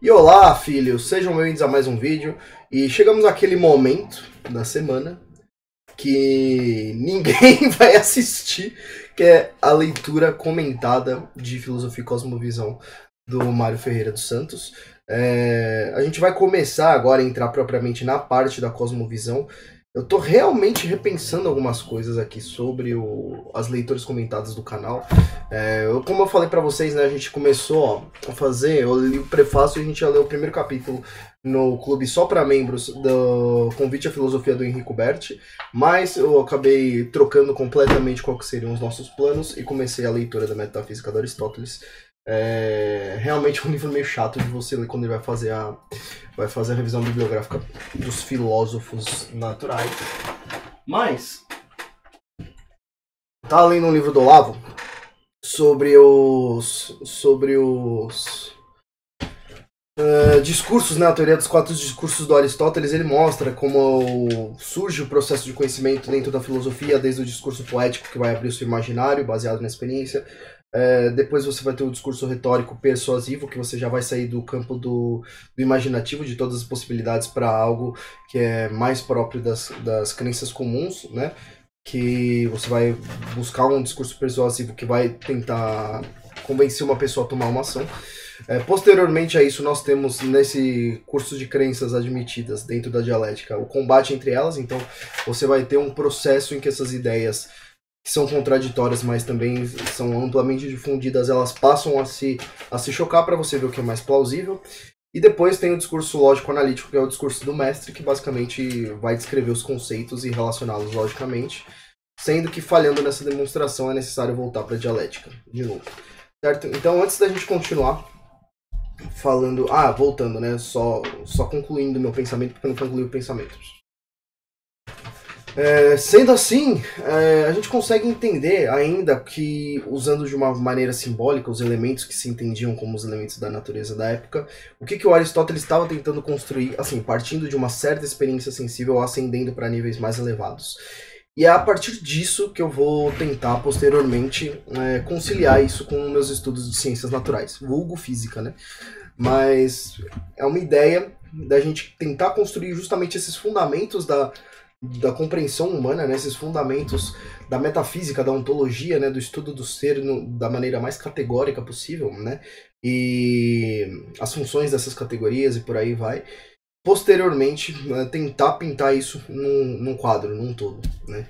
E olá, filhos, sejam bem-vindos a mais um vídeo. E chegamos àquele momento da semana que ninguém vai assistir, que é a leitura comentada de Filosofia e Cosmovisão do Mário Ferreira dos Santos. A gente vai começar agora a entrar propriamente na parte da Cosmovisão. Eu tô realmente repensando algumas coisas aqui sobre as leituras comentadas do canal. Como eu falei pra vocês, né, a gente começou a fazer, eu li o prefácio e a gente já leu o primeiro capítulo no clube só para membros do Convite à Filosofia do Henrico Berti, mas eu acabei trocando completamente qual que seriam os nossos planos e comecei a leitura da Metafísica de Aristóteles. Realmente é um livro meio chato de você ler quando ele vai fazer a revisão bibliográfica dos filósofos naturais. Mas tava lendo um livro do Olavo sobre os discursos, né? A teoria dos 4 discursos do Aristóteles. Ele mostra como surge o processo de conhecimento dentro da filosofia, desde o discurso poético, que vai abrir o seu imaginário baseado na experiência. Depois você vai ter o discurso retórico persuasivo, que você já vai sair do campo do imaginativo, de todas as possibilidades, para algo que é mais próprio das crenças comuns, né? Que você vai buscar um discurso persuasivo que vai tentar convencer uma pessoa a tomar uma ação. Posteriormente a isso, nós temos nesse curso de crenças admitidas dentro da dialética o combate entre elas. Então você vai ter um processo em que essas ideias que são contraditórias, mas também são amplamente difundidas, elas passam a se chocar para você ver o que é mais plausível. E depois tem o discurso lógico-analítico, que é o discurso do mestre, que basicamente vai descrever os conceitos e relacioná-los logicamente, sendo que falhando nessa demonstração é necessário voltar para a dialética de novo. Certo? Então, antes da gente continuar falando... voltando, né? Só concluindo meu pensamento, porque eu não concluí o pensamento. Sendo assim, a gente consegue entender ainda que, usando de uma maneira simbólica os elementos que se entendiam como os elementos da natureza da época, o que o Aristóteles estava tentando construir, assim, partindo de uma certa experiência sensível, ascendendo para níveis mais elevados. E é a partir disso que eu vou tentar, posteriormente, conciliar isso com meus estudos de ciências naturais, vulgo física, né? Mas é uma ideia da gente tentar construir justamente esses fundamentos da compreensão humana, né, esses fundamentos da metafísica, da ontologia, né, do estudo do ser da maneira mais categórica possível, né, e as funções dessas categorias e por aí vai. Posteriormente, tentar pintar isso num quadro, num todo, né,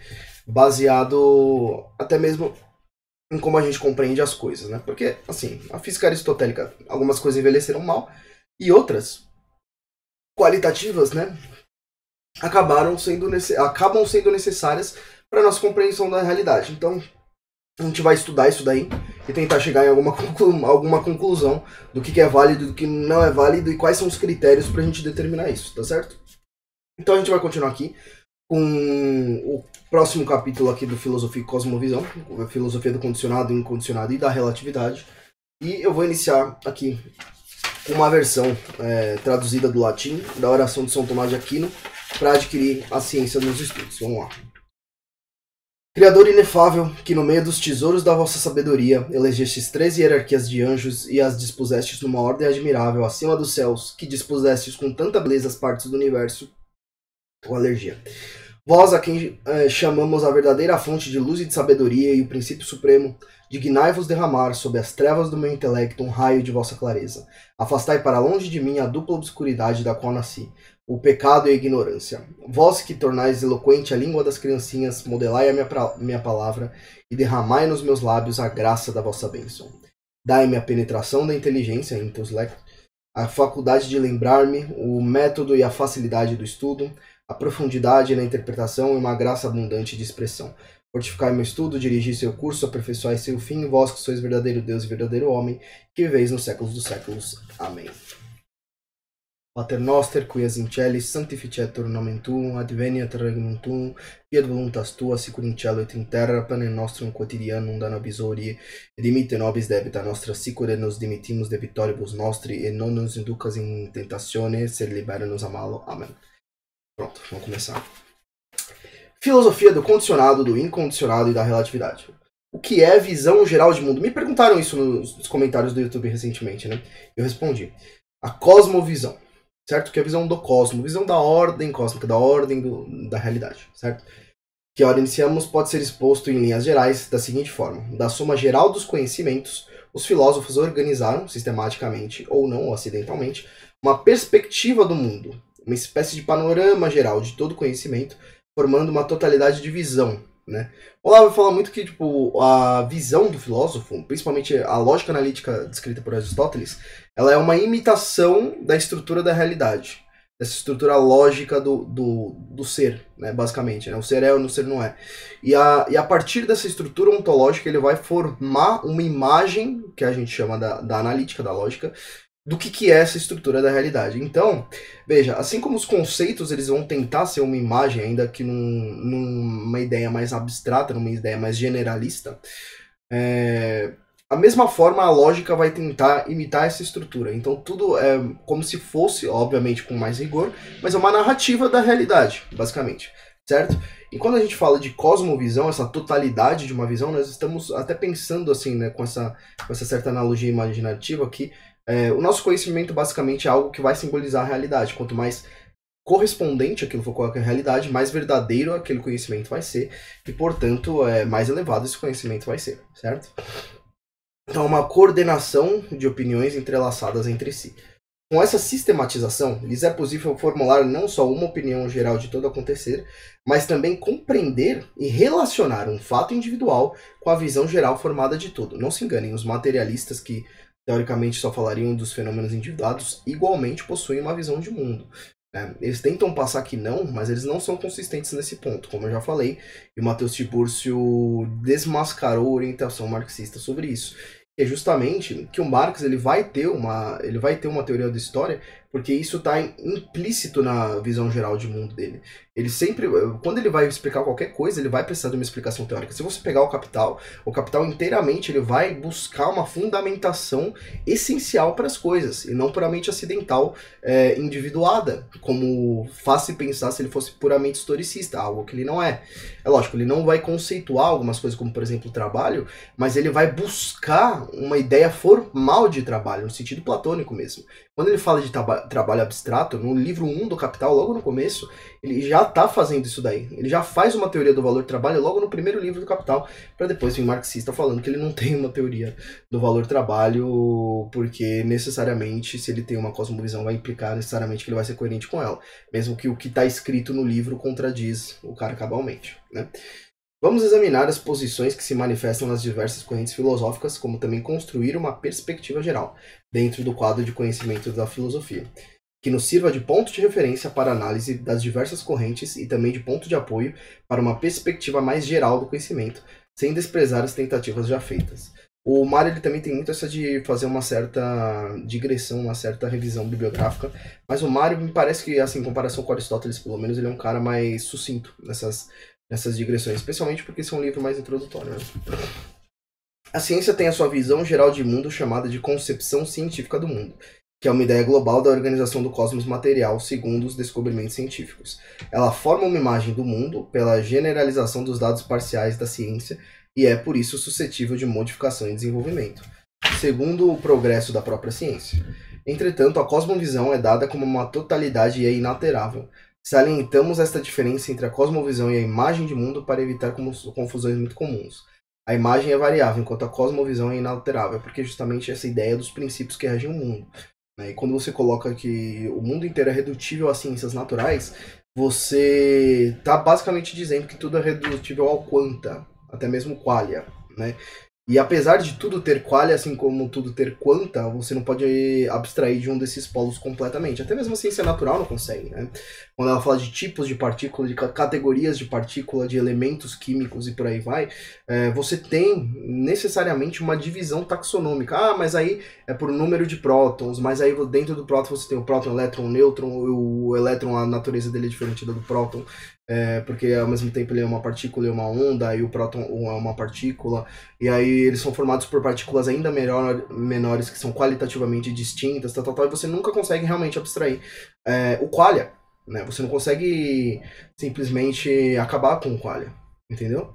baseado até mesmo em como a gente compreende as coisas, né, porque, assim, a física aristotélica, algumas coisas envelheceram mal e outras qualitativas, né, acabam sendo necessárias para a nossa compreensão da realidade. Então, a gente vai estudar isso daí e tentar chegar em alguma conclusão do que é válido, do que não é válido e quais são os critérios para a gente determinar isso, tá certo? Então a gente vai continuar aqui com o próximo capítulo aqui do Filosofia e Cosmovisão, a filosofia do condicionado, incondicionado e da relatividade. E eu vou iniciar aqui com uma versão traduzida do latim da oração de São Tomás de Aquino, para adquirir a ciência nos estudos. Vamos lá. Criador inefável, que no meio dos tesouros da vossa sabedoria elegestes 13 hierarquias de anjos e as dispusestes numa ordem admirável acima dos céus, que dispusestes com tanta beleza as partes do universo, com alergia. Vós, a quem chamamos a verdadeira fonte de luz e de sabedoria e o princípio supremo, dignai-vos derramar sob as trevas do meu intelecto um raio de vossa clareza. Afastai para longe de mim a dupla obscuridade da qual nasci, o pecado e a ignorância. Vós que tornais eloquente a língua das criancinhas, modelai a minha palavra e derramai nos meus lábios a graça da vossa bênção. Dai-me a penetração da inteligência, intellect, a faculdade de lembrar-me, o método e a facilidade do estudo, a profundidade na interpretação e uma graça abundante de expressão. Fortificai meu estudo, dirigi seu curso, aperfeiçoai seu fim, vós que sois verdadeiro Deus e verdadeiro homem, que viveis nos séculos dos séculos. Amém. Pater noster, qui es in celis, sanctificetur nomen tuum, adveniat regnum tuum, fiat voluntas tua, sicur in cielo et in terra, panem nostrum quotidianum da nobis hodie, et dimitte nobis debita nostra, sicur et nos dimittimus debitoribus nostri, et non nos inducas in tentatione, sed libera-nos a malo. Amém. Pronto, vamos começar. Filosofia do condicionado, do incondicionado e da relatividade. O que é visão geral de mundo? Me perguntaram isso nos comentários do YouTube recentemente, né? Eu respondi. a cosmovisão, certo? Que é a visão do cosmos, visão da ordem cósmica, da ordem da realidade, certo? Que a hora iniciamos pode ser exposto em linhas gerais da seguinte forma: da soma geral dos conhecimentos, os filósofos organizaram, sistematicamente ou não, ou acidentalmente, uma perspectiva do mundo, uma espécie de panorama geral de todo conhecimento, formando uma totalidade de visão, né? O Olavo fala muito que tipo, a visão do filósofo, principalmente a lógica analítica descrita por Aristóteles, ela é uma imitação da estrutura da realidade, dessa estrutura lógica do ser, né, basicamente. Né? O ser é ou o ser não é. E a partir dessa estrutura ontológica, ele vai formar uma imagem, que a gente chama da analítica, da lógica, do que é essa estrutura da realidade. Então, veja, assim como os conceitos eles vão tentar ser uma imagem, ainda que numa ideia mais abstrata, numa ideia mais generalista, a mesma forma a lógica vai tentar imitar essa estrutura. Então tudo é como se fosse, obviamente com mais rigor, mas é uma narrativa da realidade, basicamente, certo? E quando a gente fala de cosmovisão, essa totalidade de uma visão, nós estamos até pensando assim, né, com essa certa analogia imaginativa que o nosso conhecimento basicamente é algo que vai simbolizar a realidade. Quanto mais correspondente aquilo for com a realidade, mais verdadeiro aquele conhecimento vai ser e, portanto, mais elevado esse conhecimento vai ser, certo? Então, uma coordenação de opiniões entrelaçadas entre si. Com essa sistematização, lhes é possível formular não só uma opinião geral de todo acontecer, mas também compreender e relacionar um fato individual com a visão geral formada de tudo. Não se enganem, os materialistas que teoricamente só falariam dos fenômenos individuados igualmente possuem uma visão de mundo. Eles tentam passar que não, mas eles não são consistentes nesse ponto, como eu já falei, e o Matheus Tiburcio desmascarou a orientação marxista sobre isso. É justamente que o Marx ele vai ter uma teoria da história, porque isso está implícito na visão geral de mundo dele. Ele sempre, quando ele vai explicar qualquer coisa, ele vai precisar de uma explicação teórica. Se você pegar o Capital inteiramente ele vai buscar uma fundamentação essencial para as coisas, e não puramente acidental, individuada, como faz-se pensar se ele fosse puramente historicista, algo que ele não é. É lógico, ele não vai conceituar algumas coisas, como por exemplo o trabalho, mas ele vai buscar uma ideia formal de trabalho, no sentido platônico mesmo. Quando ele fala de trabalho abstrato, no livro 1 do Capital, logo no começo, ele já está fazendo isso daí. Ele já faz uma teoria do valor do trabalho logo no primeiro livro do Capital, para depois vir um marxista falando que ele não tem uma teoria do valor do trabalho, porque necessariamente, se ele tem uma cosmovisão, vai implicar necessariamente que ele vai ser coerente com ela. Mesmo que o que está escrito no livro contradiz o cara cabalmente, né? Vamos examinar as posições que se manifestam nas diversas correntes filosóficas, como também construir uma perspectiva geral, dentro do quadro de conhecimento da filosofia, que nos sirva de ponto de referência para análise das diversas correntes e também de ponto de apoio para uma perspectiva mais geral do conhecimento, sem desprezar as tentativas já feitas. O Mário ele também tem muito essa de fazer uma certa digressão, uma certa revisão bibliográfica, mas o Mário me parece que, assim, em comparação com Aristóteles, pelo menos, ele é um cara mais sucinto nessas digressões, especialmente porque esse é um livro mais introdutório. Né? A ciência tem a sua visão geral de mundo chamada de concepção científica do mundo, que é uma ideia global da organização do cosmos material segundo os descobrimentos científicos. Ela forma uma imagem do mundo pela generalização dos dados parciais da ciência e é, por isso, suscetível de modificação e desenvolvimento, segundo o progresso da própria ciência. Entretanto, a cosmovisão é dada como uma totalidade e é inalterável. Salientamos esta diferença entre a cosmovisão e a imagem de mundo para evitar confusões muito comuns. A imagem é variável, enquanto a cosmovisão é inalterável, porque justamente essa ideia dos princípios que regem o mundo. Né? E quando você coloca que o mundo inteiro é redutível às ciências naturais, você está basicamente dizendo que tudo é redutível ao quanta, até mesmo qualia, né? E apesar de tudo ter qualia, assim como tudo ter quanta, você não pode abstrair de um desses polos completamente. Até mesmo a ciência natural não consegue, né? Quando ela fala de tipos de partícula, de categorias de partícula, de elementos químicos e por aí vai, você tem necessariamente uma divisão taxonômica. Ah, mas aí é por número de prótons, mas aí dentro do próton você tem o próton, o elétron, o nêutron, o elétron, a natureza dele é diferente da do próton. Porque ao mesmo tempo ele é uma partícula e uma onda, e o próton é uma partícula, e aí eles são formados por partículas ainda menores que são qualitativamente distintas, tal, e você nunca consegue realmente abstrair o qualia, né? Você não consegue simplesmente acabar com o qualia, entendeu?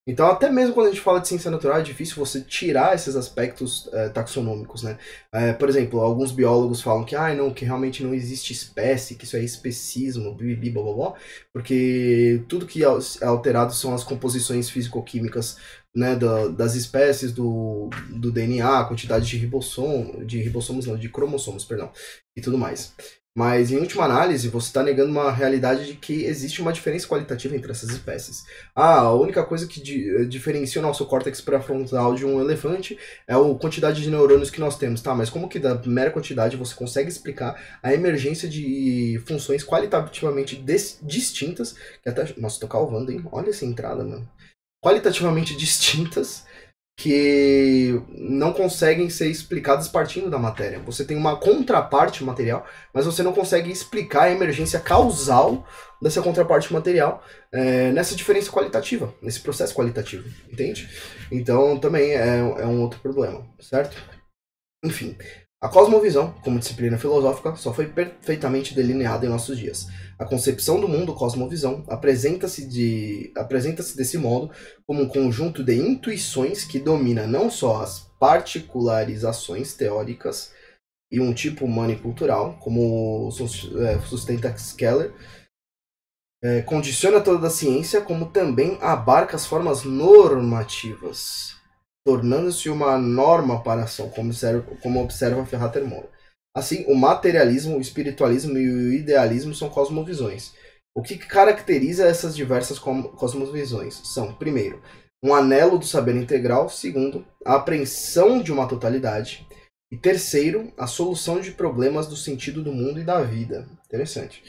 Então, até mesmo quando a gente fala de ciência natural, é difícil você tirar esses aspectos taxonômicos, né? Por exemplo, alguns biólogos falam que, não, que realmente não existe espécie, que isso é especismo, bibibi, blá, blá, blá, porque tudo que é alterado são as composições físico-químicas, né, das espécies do DNA, a quantidade de ribossomos não, de cromossomos, perdão, e tudo mais. Mas, em última análise, você está negando uma realidade de que existe uma diferença qualitativa entre essas espécies. A única coisa que diferencia o nosso córtex pré-frontal de um elefante é a quantidade de neurônios que nós temos, tá? Mas como que da mera quantidade você consegue explicar a emergência de funções qualitativamente distintas, que até... Nossa, tô calvando, hein? Olha essa entrada, mano. Qualitativamente distintas, que não conseguem ser explicadas partindo da matéria. Você tem uma contraparte material, mas você não consegue explicar a emergência causal dessa contraparte material nessa diferença qualitativa, nesse processo qualitativo, entende? Então também é um outro problema, certo? Enfim, a cosmovisão, como disciplina filosófica, só foi perfeitamente delineada em nossos dias. A concepção do mundo cosmovisão apresenta-se desse modo como um conjunto de intuições que domina não só as particularizações teóricas e um tipo humano e cultural, como sustenta Skeller, condiciona toda a ciência, como também abarca as formas normativas, tornando-se uma norma para a ação, como observa Ferrater Moura. Assim, o materialismo, o espiritualismo e o idealismo são cosmovisões. O que caracteriza essas diversas cosmovisões são, primeiro, um anelo do saber integral, segundo, a apreensão de uma totalidade, e terceiro, a solução de problemas do sentido do mundo e da vida. Interessante.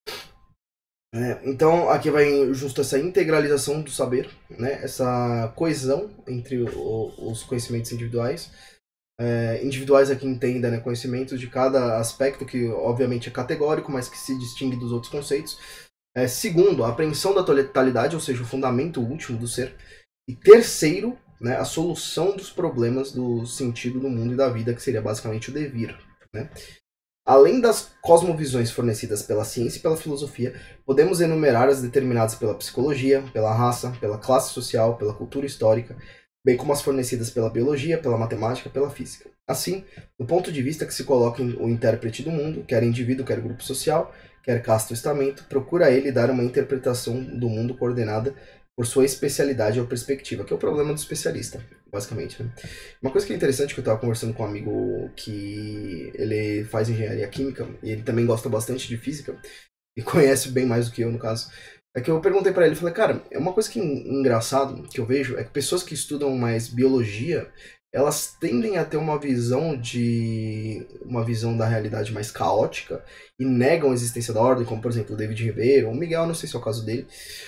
Então, aqui vai justo essa integralização do saber, né? Essa coesão entre os conhecimentos individuais. Individuais aqui entenda, né? Conhecimentos de cada aspecto, que obviamente é categórico, mas que se distingue dos outros conceitos. Segundo, a apreensão da totalidade, ou seja, o fundamento último do ser. E terceiro, né? A solução dos problemas do sentido do mundo e da vida, que seria basicamente o devir, né? Além das cosmovisões fornecidas pela ciência e pela filosofia, podemos enumerar as determinadas pela psicologia, pela raça, pela classe social, pela cultura histórica, bem como as fornecidas pela biologia, pela matemática, pela física. Assim, do ponto de vista que se coloca o intérprete do mundo, quer indivíduo, quer grupo social, quer casta ou estamento, procura ele dar uma interpretação do mundo coordenada por sua especialidade ou perspectiva, que é o problema do especialista, basicamente, né? Uma coisa que é interessante, que eu estava conversando com um amigo que ele faz engenharia química, e ele também gosta bastante de física, e conhece bem mais do que eu, no caso, é que eu perguntei pra ele, falei, cara, é uma coisa que engraçado que eu vejo, é que pessoas que estudam mais biologia, elas tendem a ter uma visão da realidade mais caótica, e negam a existência da ordem, como por exemplo o David Ribeiro, o Miguel, não sei se é o caso dele,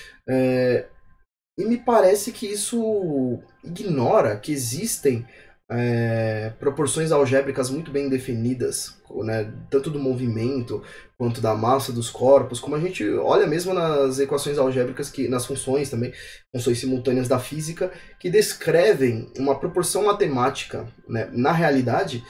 e me parece que isso ignora que existem proporções algébricas muito bem definidas, né, tanto do movimento quanto da massa dos corpos, como a gente olha mesmo nas equações algébricas, nas funções também, funções simultâneas da física, que descrevem uma proporção matemática, né, na realidade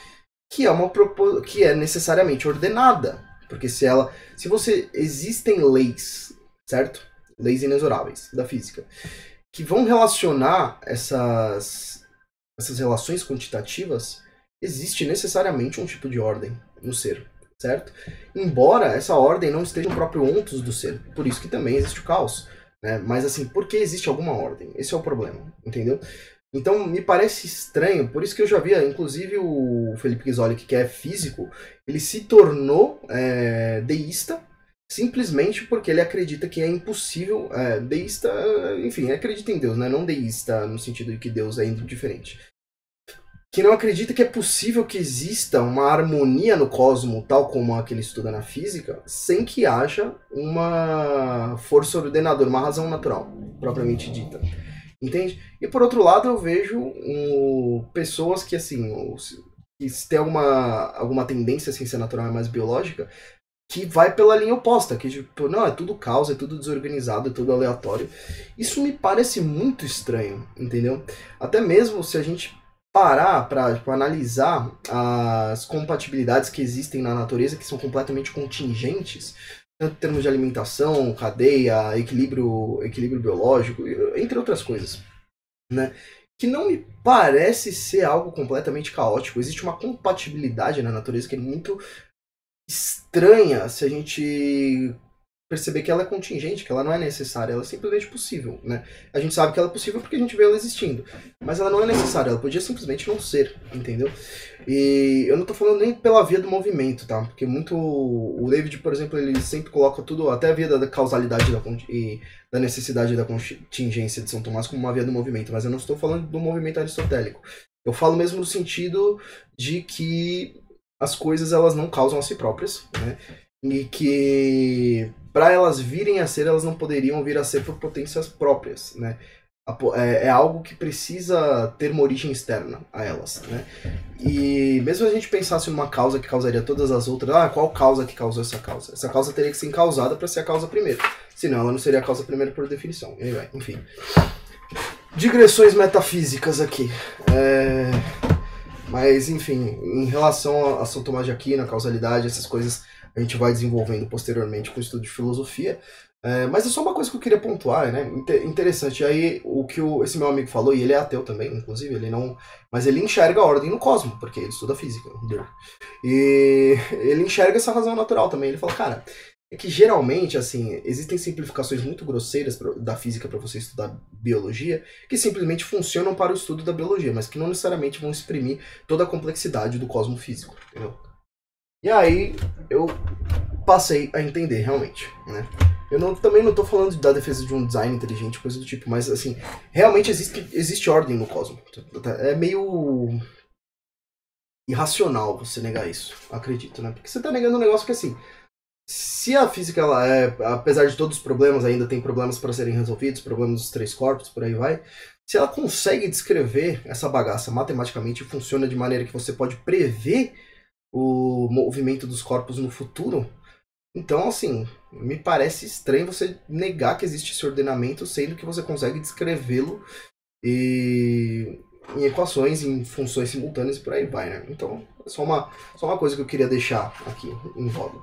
que é necessariamente ordenada, porque se existem leis, certo? Leis inexoráveis da física, que vão relacionar essas relações quantitativas, existe necessariamente um tipo de ordem no ser, certo? Embora essa ordem não esteja no próprio ontos do ser, por isso que também existe o caos, né? Mas assim, por que existe alguma ordem? Esse é o problema, entendeu? Então me parece estranho, por isso que eu já via, inclusive o Felipe Ghisoli, que é físico, ele se tornou deísta, simplesmente porque ele acredita que é impossível, deísta, enfim, acredita em Deus, né? Não deísta no sentido de que Deus é indiferente. Que não acredita que é possível que exista uma harmonia no cosmo, tal como a que ele estuda na física, sem que haja uma força ordenadora, uma razão natural, propriamente dita. Entende? E por outro lado, eu vejo pessoas que, assim, que tem alguma tendência à ciência natural mais biológica, que vai pela linha oposta, que tipo, não, é tudo caos, é tudo desorganizado, é tudo aleatório. Isso me parece muito estranho, entendeu? Até mesmo se a gente parar para analisar as compatibilidades que existem na natureza, que são completamente contingentes, tanto em termos de alimentação, cadeia, equilíbrio biológico, entre outras coisas. né? Que não me parece ser algo completamente caótico. Existe uma compatibilidade na natureza que é muito estranha se a gente perceber que ela é contingente, que ela não é necessária, ela é simplesmente possível, né? A gente sabe que ela é possível porque a gente vê ela existindo, mas ela não é necessária, ela podia simplesmente não ser, entendeu? E eu não tô falando nem pela via do movimento, tá? Porque muito o David, por exemplo, ele sempre coloca tudo, até a via da causalidade e da necessidade da contingência de São Tomás como uma via do movimento, mas eu não estou falando do movimento aristotélico. Eu falo mesmo no sentido de que as coisas elas não causam a si próprias, né? E que para elas virem a ser, elas não poderiam vir a ser por potências próprias, né? É algo que precisa ter uma origem externa a elas, né? E mesmo se a gente pensasse numa causa que causaria todas as outras, qual causa que causou essa causa? Essa causa teria que ser causada para ser a causa primeira, senão ela não seria a causa primeira por definição. E aí vai, enfim. Digressões metafísicas aqui. Mas, enfim, em relação a São Tomás de Aquino, a causalidade, essas coisas a gente vai desenvolvendo posteriormente com o estudo de filosofia. Mas é só uma coisa que eu queria pontuar, né? Interessante. E aí, o que esse meu amigo falou, e ele é ateu também, inclusive, ele não. Mas ele enxerga a ordem no cosmos, porque ele estuda física. E ele enxerga essa razão natural também. Ele fala, cara, é que geralmente, assim, existem simplificações muito grosseiras da física para você estudar biologia, que simplesmente funcionam para o estudo da biologia, mas que não necessariamente vão exprimir toda a complexidade do cosmos físico, entendeu? E aí eu passei a entender realmente, né? Também não tô falando da defesa de um design inteligente, coisa do tipo, mas assim, realmente existe ordem no cosmos. É meio irracional você negar isso, acredito, né? Porque você tá negando um negócio que assim, se a física, ela apesar de todos os problemas, ainda tem problemas para serem resolvidos, problemas dos três corpos, por aí vai, se ela consegue descrever essa bagaça matematicamente e funciona de maneira que você pode prever o movimento dos corpos no futuro, então, assim, me parece estranho você negar que existe esse ordenamento, sendo que você consegue descrevê-lo em equações, em funções simultâneas e por aí vai, né? Então, é só uma coisa que eu queria deixar aqui em voga.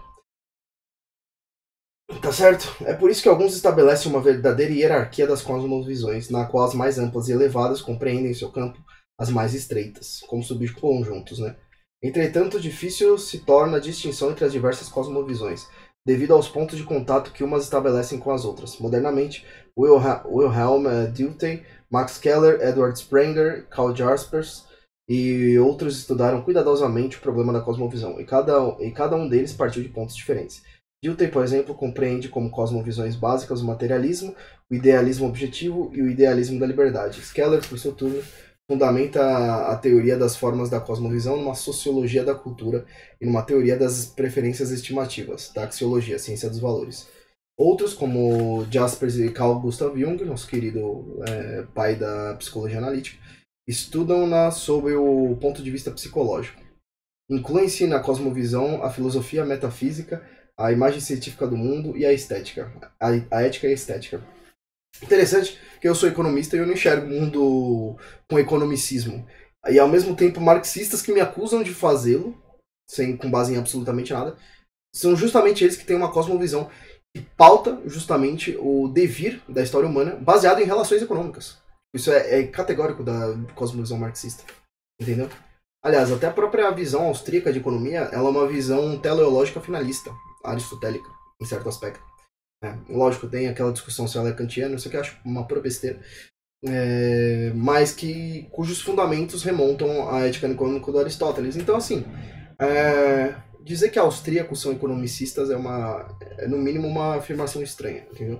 Tá certo? É por isso que alguns estabelecem uma verdadeira hierarquia das cosmovisões, na qual as mais amplas e elevadas compreendem em seu campo as mais estreitas, como subconjuntos, né? Entretanto, difícil se torna a distinção entre as diversas cosmovisões, devido aos pontos de contato que umas estabelecem com as outras. Modernamente, Wilhelm Dilthey, Max Keller, Edward Sprenger, Karl Jaspers e outros estudaram cuidadosamente o problema da cosmovisão, e cada um deles partiu de pontos diferentes. Dilthey, por exemplo, compreende como cosmovisões básicas o materialismo, o idealismo objetivo e o idealismo da liberdade. Keller, por seu turno, fundamenta a teoria das formas da cosmovisão numa sociologia da cultura e numa teoria das preferências estimativas, da axiologia, ciência dos valores. Outros, como Jaspers e Carl Gustav Jung, nosso querido pai da psicologia analítica, estudam-na sob o ponto de vista psicológico. Incluem-se na cosmovisão a filosofia, a metafísica, a imagem científica do mundo e a estética, a ética e a estética. Interessante que eu sou economista e eu não enxergo o mundo com economicismo. E ao mesmo tempo, marxistas que me acusam de fazê-lo, com base em absolutamente nada, são justamente eles que têm uma cosmovisão que pauta justamente o devir da história humana baseado em relações econômicas. Isso é categórico da cosmovisão marxista. Entendeu? Aliás, até a própria visão austríaca de economia ela é uma visão teleológica finalista, aristotélica, em certo aspecto. Lógico, tem aquela discussão se ela é kantiana, isso aqui eu acho uma pura besteira, mas cujos fundamentos remontam à ética econômica do Aristóteles. Então, assim, dizer que austríacos são economicistas é no mínimo uma afirmação estranha, entendeu?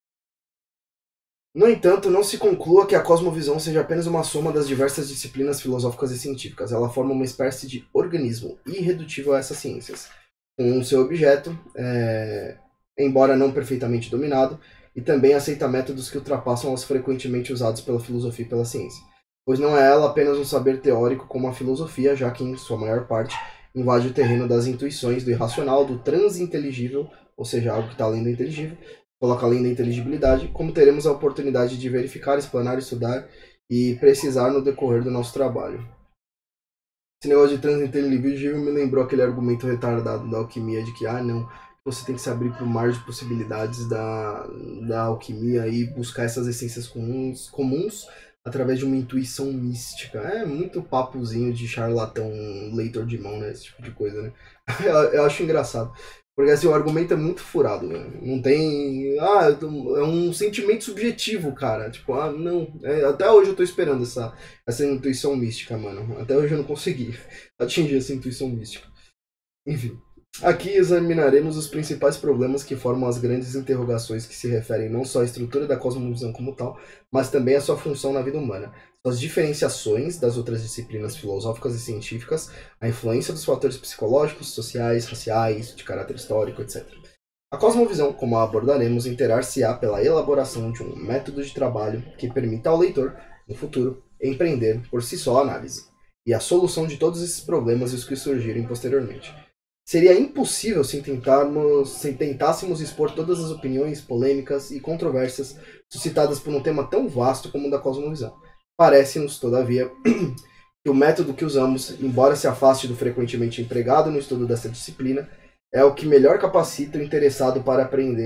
No entanto, não se conclua que a cosmovisão seja apenas uma soma das diversas disciplinas filosóficas e científicas. Ela forma uma espécie de organismo irredutível a essas ciências, com seu objeto, embora não perfeitamente dominado, e também aceita métodos que ultrapassam os frequentemente usados pela filosofia e pela ciência. Pois não é ela apenas um saber teórico como a filosofia, já que, em sua maior parte, invade o terreno das intuições, do irracional, do transinteligível, ou seja, algo que está além do inteligível, coloca além da inteligibilidade, como teremos a oportunidade de verificar, explanar, estudar e precisar no decorrer do nosso trabalho. Esse negócio de transinteligível me lembrou aquele argumento retardado da alquimia de que, não, você tem que se abrir para o mar de possibilidades da alquimia e buscar essas essências comuns através de uma intuição mística. É muito papozinho de charlatão, leitor de mão, né? Esse tipo de coisa, né? Eu acho engraçado. Porque assim, o argumento é muito furado, né? Não tem. Ah, é um sentimento subjetivo, cara. Tipo, ah, não. Até hoje eu tô esperando essa intuição mística, mano. Até hoje eu não consegui atingir essa intuição mística. Enfim. Aqui examinaremos os principais problemas que formam as grandes interrogações que se referem não só à estrutura da cosmovisão como tal, mas também à sua função na vida humana, suas diferenciações das outras disciplinas filosóficas e científicas, a influência dos fatores psicológicos, sociais, raciais, de caráter histórico, etc. A cosmovisão, como a abordaremos, interar-se-á pela elaboração de um método de trabalho que permita ao leitor, no futuro, empreender por si só a análise e a solução de todos esses problemas e os que surgirem posteriormente. Seria impossível se tentássemos expor todas as opiniões, polêmicas e controvérsias suscitadas por um tema tão vasto como o da cosmovisão. Parece-nos, todavia, que o método que usamos, embora se afaste do frequentemente empregado no estudo dessa disciplina, é o que melhor capacita o interessado para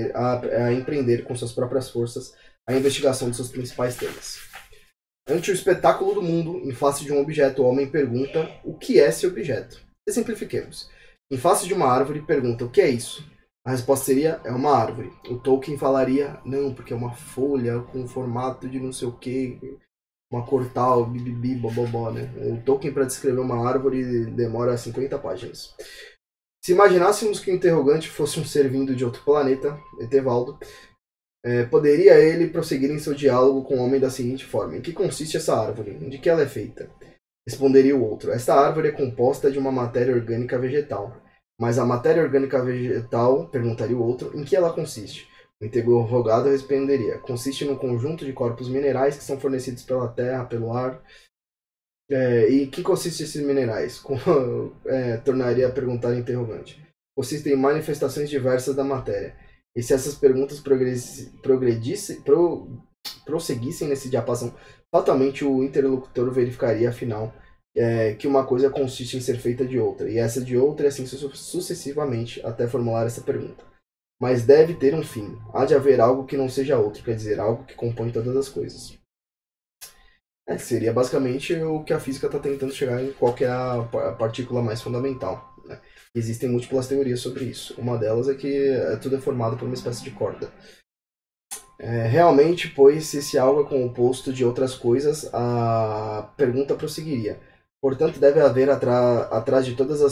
a empreender com suas próprias forças a investigação de seus principais temas. Ante o espetáculo do mundo, em face de um objeto, o homem pergunta o que é esse objeto. Exemplifiquemos. Em face de uma árvore, pergunta o que é isso? A resposta seria, é uma árvore. O Tolkien falaria, não, porque é uma folha com formato de não sei o que, uma cor tal, bibibi, bobobó, né? O Tolkien, para descrever uma árvore, demora 50 páginas. Se imaginássemos que o interrogante fosse um ser vindo de outro planeta, Etevaldo, poderia ele prosseguir em seu diálogo com o homem da seguinte forma: em que consiste essa árvore? De que ela é feita? Responderia o outro: esta árvore é composta de uma matéria orgânica vegetal. Mas a matéria orgânica vegetal, perguntaria o outro, em que ela consiste? O interrogado responderia: consiste num conjunto de corpos minerais que são fornecidos pela terra, pelo ar. E que consiste esses minerais? Tornaria a perguntar o interrogante. Consistem em manifestações diversas da matéria. E se essas perguntas prosseguissem nesse diapasão, fatalmente o interlocutor verificaria, afinal, que uma coisa consiste em ser feita de outra, e essa de outra, e assim sucessivamente, até formular essa pergunta. Mas deve ter um fim. Há de haver algo que não seja outro, quer dizer, algo que compõe todas as coisas. Seria basicamente o que a física está tentando chegar em qual que é a partícula mais fundamental. Né? Existem múltiplas teorias sobre isso. Uma delas é que tudo é formado por uma espécie de corda. Realmente, pois, se esse algo é composto de outras coisas, a pergunta prosseguiria. Portanto, deve haver atrás de todas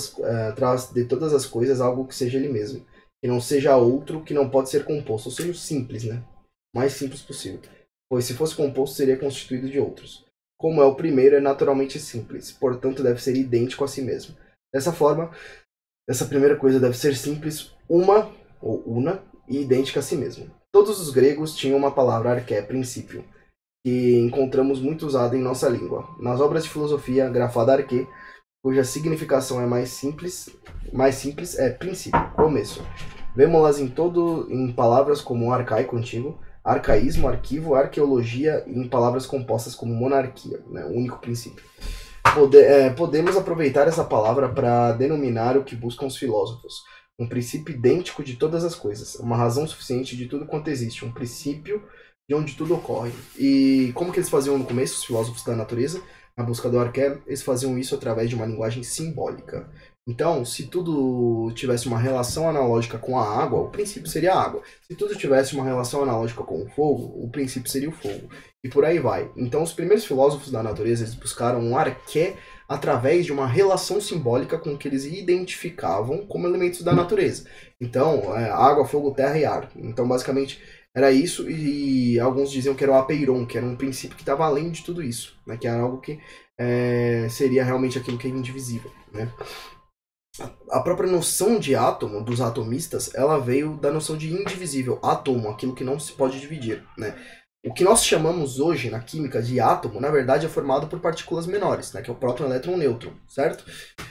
as coisas algo que seja ele mesmo, que não seja outro, que não pode ser composto, ou seja, simples, né? O mais simples possível. Pois se fosse composto, seria constituído de outros. Como é o primeiro, é naturalmente simples, portanto deve ser idêntico a si mesmo. Dessa forma, essa primeira coisa deve ser simples, uma ou una, e idêntica a si mesmo. Todos os gregos tinham uma palavra arqué, princípio, que encontramos muito usada em nossa língua. Nas obras de filosofia, grafada arquê, cuja significação é mais simples é princípio, começo. Vemos-las em palavras como arcaico, antigo, arcaísmo, arquivo, arqueologia e em palavras compostas como monarquia, né, o único princípio. Podemos aproveitar essa palavra para denominar o que buscam os filósofos. Um princípio idêntico de todas as coisas, uma razão suficiente de tudo quanto existe, um princípio de onde tudo ocorre. E como que eles faziam no começo, os filósofos da natureza, na busca do arqué, eles faziam isso através de uma linguagem simbólica. Então, se tudo tivesse uma relação analógica com a água, o princípio seria a água. Se tudo tivesse uma relação analógica com o fogo, o princípio seria o fogo. E por aí vai. Então, os primeiros filósofos da natureza, eles buscaram um arqué através de uma relação simbólica com que eles identificavam como elementos da natureza. Então, água, fogo, terra e ar. Então, basicamente, era isso, e alguns diziam que era o apeiron, que era um princípio que estava além de tudo isso, né? Que era algo que seria realmente aquilo que é indivisível, né? A própria noção de átomo, dos atomistas, ela veio da noção de indivisível, átomo, aquilo que não se pode dividir, né? O que nós chamamos hoje na química de átomo, na verdade, é formado por partículas menores, né? Que é o próton, elétron, nêutron, certo?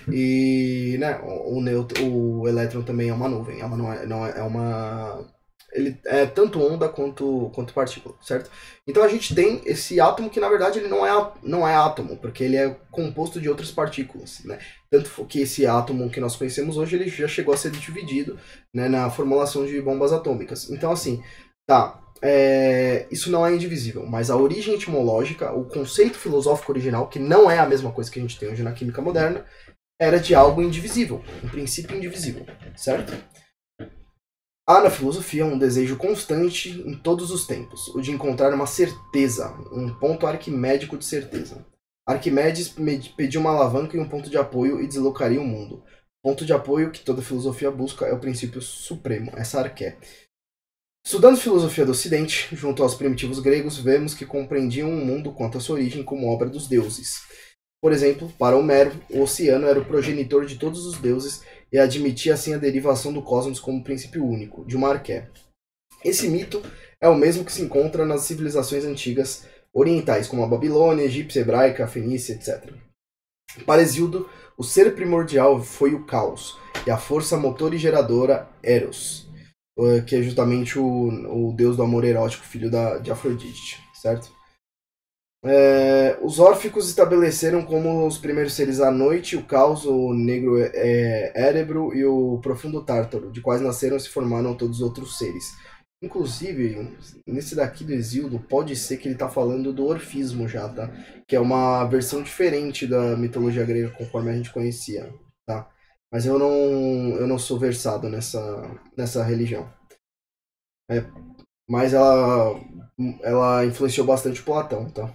E, né, o elétron também é uma nuvem, ela não é uma... Ele é tanto onda quanto partícula, certo? Então a gente tem esse átomo que na verdade ele não é átomo, porque ele é composto de outras partículas, né? Tanto que esse átomo que nós conhecemos hoje, ele já chegou a ser dividido, né, na formulação de bombas atômicas. Então assim, tá, isso não é indivisível, mas a origem etimológica, o conceito filosófico original, que não é a mesma coisa que a gente tem hoje na química moderna, era de algo indivisível, um princípio indivisível, certo? Há na filosofia um desejo constante em todos os tempos, o de encontrar uma certeza, um ponto arquimédico de certeza. Arquimedes pediu uma alavanca e um ponto de apoio e deslocaria o mundo. Ponto de apoio que toda filosofia busca é o princípio supremo, essa arqué. Estudando filosofia do Ocidente, junto aos primitivos gregos, vemos que compreendiam o mundo quanto à sua origem como obra dos deuses. Por exemplo, para Homero, o oceano era o progenitor de todos os deuses e admitia assim a derivação do cosmos como princípio único, de uma arqué. Esse mito é o mesmo que se encontra nas civilizações antigas orientais, como a Babilônia, egípcia, hebraica, fenícia, etc. Para Hesíodo, o ser primordial foi o caos, e a força motora e geradora, Eros, que é justamente o deus do amor erótico, filho de Afrodite, certo? Os órficos estabeleceram como os primeiros seres a noite, o caos, o negro Érebro e o profundo Tártaro, de quais nasceram e se formaram todos os outros seres. Inclusive, nesse daqui do Hesíodo, pode ser que ele está falando do orfismo já, tá? Que é uma versão diferente da mitologia grega conforme a gente conhecia, tá? Mas eu não sou versado nessa religião. Mas ela influenciou bastante Platão, tá?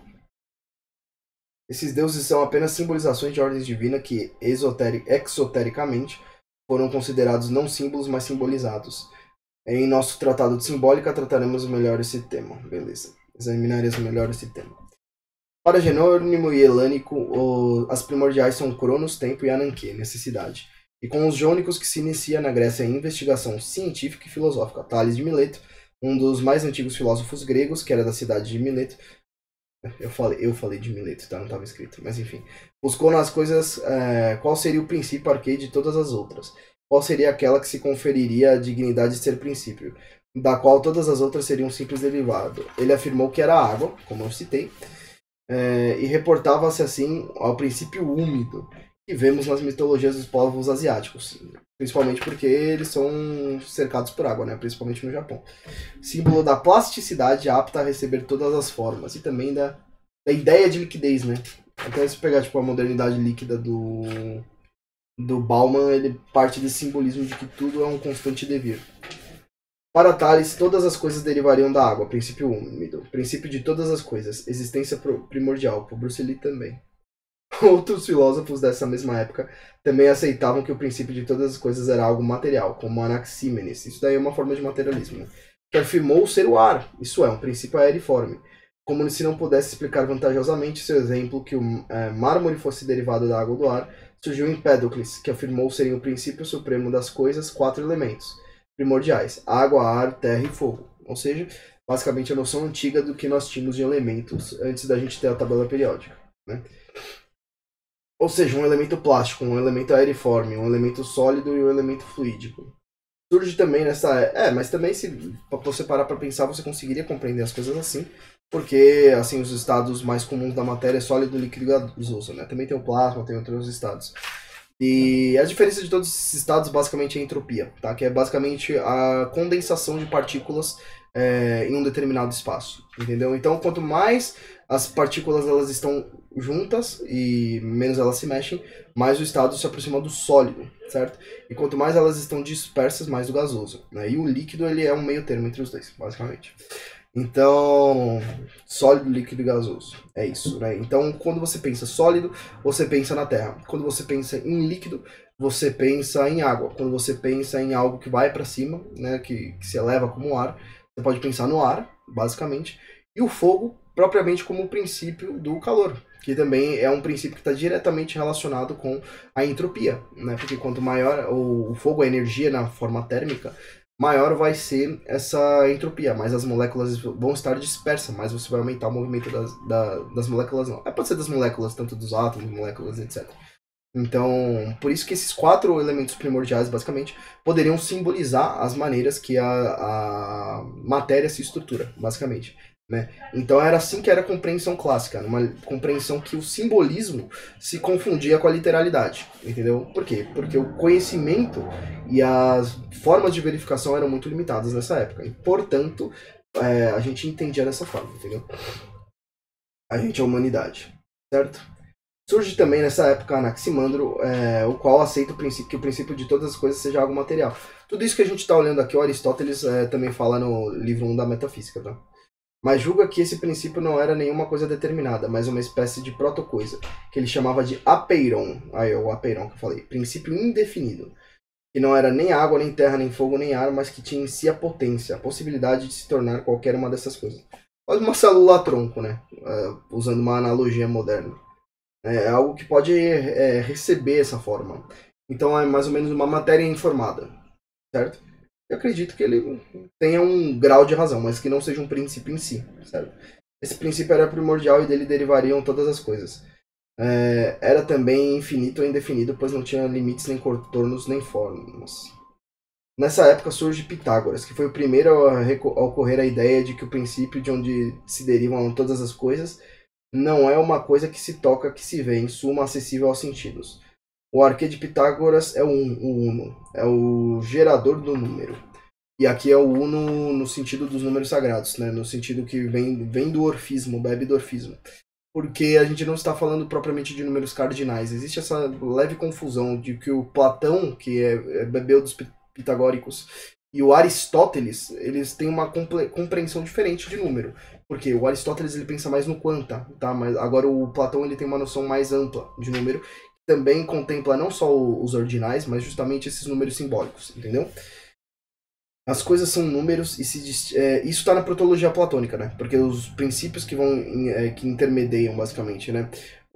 Esses deuses são apenas simbolizações de ordens divinas que, exotericamente, foram considerados não símbolos, mas simbolizados. Em nosso tratado de simbólica, trataremos melhor esse tema. Beleza. Examinaremos melhor esse tema. Para Jerônimo e Helênico, as primordiais são Cronos, tempo e Ananke, necessidade. E com os jônicos que se inicia na Grécia a investigação científica e filosófica. Tales de Mileto, um dos mais antigos filósofos gregos, que era da cidade de Mileto. Eu falei de Mileto, tá? Não estava escrito, mas enfim. Buscou nas coisas qual seria o princípio arquei de todas as outras. Qual seria aquela que se conferiria a dignidade de ser princípio, da qual todas as outras seriam um simples derivado. Ele afirmou que era a água, como eu citei, e reportava-se assim ao princípio úmido, que vemos nas mitologias dos povos asiáticos, principalmente porque eles são cercados por água, né? Principalmente no Japão. Símbolo da plasticidade apta a receber todas as formas, e também da ideia de liquidez, né? Até se pegar tipo, a modernidade líquida do Bauman, ele parte desse simbolismo de que tudo é um constante devir. Para Tales, todas as coisas derivariam da água, princípio úmido, princípio de todas as coisas, existência primordial, por Bruce Lee também. Outros filósofos dessa mesma época também aceitavam que o princípio de todas as coisas era algo material, como Anaxímenes, isso daí é uma forma de materialismo, né? Que afirmou ser o ar, isso é, um princípio aeriforme, como se não pudesse explicar vantajosamente seu exemplo que o mármore fosse derivado da água do ar, surgiu Empédocles, que afirmou serem o princípio supremo das coisas 4 elementos primordiais: água, ar, terra e fogo. Ou seja, basicamente a noção antiga do que nós tínhamos de elementos antes da gente ter a tabela periódica, né? Ou seja, um elemento plástico, um elemento aeriforme, um elemento sólido e um elemento fluídico. Surge também nessa... mas também se você parar para pensar, você conseguiria compreender as coisas assim, porque assim os estados mais comuns da matéria é sólido, líquido e gasoso, né? Também tem o plasma, tem outros estados. E a diferença de todos esses estados basicamente é a entropia, tá? Que é basicamente a condensação de partículas em um determinado espaço, entendeu? Então, quanto mais as partículas elas estão juntas e menos elas se mexem, mais o estado se aproxima do sólido, certo? E quanto mais elas estão dispersas, mais do gasoso, né? E o líquido ele é um meio termo entre os dois, basicamente. Então, sólido, líquido e gasoso. É isso, né? Então, quando você pensa sólido, você pensa na terra. Quando você pensa em líquido, você pensa em água. Quando você pensa em algo que vai para cima, né, que se eleva como ar, você pode pensar no ar, basicamente. E o fogo, propriamente como o princípio do calor, que também é um princípio que está diretamente relacionado com a entropia, né? Porque quanto maior o fogo, a energia na forma térmica, maior vai ser essa entropia, mas as moléculas vão estar dispersas, mas você vai aumentar o movimento das moléculas, não. Pode ser das moléculas, tanto dos átomos, moléculas, etc. Então, por isso que esses 4 elementos primordiais, basicamente, poderiam simbolizar as maneiras que a matéria se estrutura, basicamente, né? Então era assim que era a compreensão clássica, uma compreensão que o simbolismo se confundia com a literalidade, entendeu? Por quê? Porque o conhecimento e as formas de verificação eram muito limitadas nessa época, e portanto a gente entendia dessa forma, entendeu? A gente é a humanidade, certo? Surge também nessa época Anaximandro, o qual aceita que o princípio de todas as coisas seja algo material. Tudo isso que a gente está olhando aqui, o Aristóteles também fala no livro 1 da Metafísica, tá? Mas julga que esse princípio não era nenhuma coisa determinada, mas uma espécie de protocoisa, que ele chamava de apeiron. Aí é o apeiron que eu falei, princípio indefinido, que não era nem água, nem terra, nem fogo, nem ar, mas que tinha em si a potência, a possibilidade de se tornar qualquer uma dessas coisas. Quase uma célula tronco, né? Usando uma analogia moderna. É algo que pode receber essa forma. Então é mais ou menos uma matéria informada, certo? Eu acredito que ele tenha um grau de razão, mas que não seja um princípio em si, certo? Esse princípio era primordial e dele derivariam todas as coisas. Era também infinito ou indefinido, pois não tinha limites, nem contornos, nem formas. Nessa época surge Pitágoras, que foi o primeiro a ocorrer a ideia de que o princípio de onde se derivam todas as coisas não é uma coisa que se toca, que se vê, em suma, acessível aos sentidos. O arquê de Pitágoras é o uno, é o gerador do número. E aqui é o uno no sentido dos números sagrados, né? No sentido que vem do orfismo, bebe do orfismo. Porque a gente não está falando propriamente de números cardinais. Existe essa leve confusão de que o Platão, que bebeu dos pitagóricos, e o Aristóteles, eles têm uma compreensão diferente de número. Porque o Aristóteles ele pensa mais no quanta, tá? Mas agora o Platão ele tem uma noção mais ampla de número, que também contempla não só os ordinais, mas justamente esses números simbólicos, entendeu? As coisas são números e isso está na protologia platônica, né? Porque os princípios que que intermediam basicamente, né?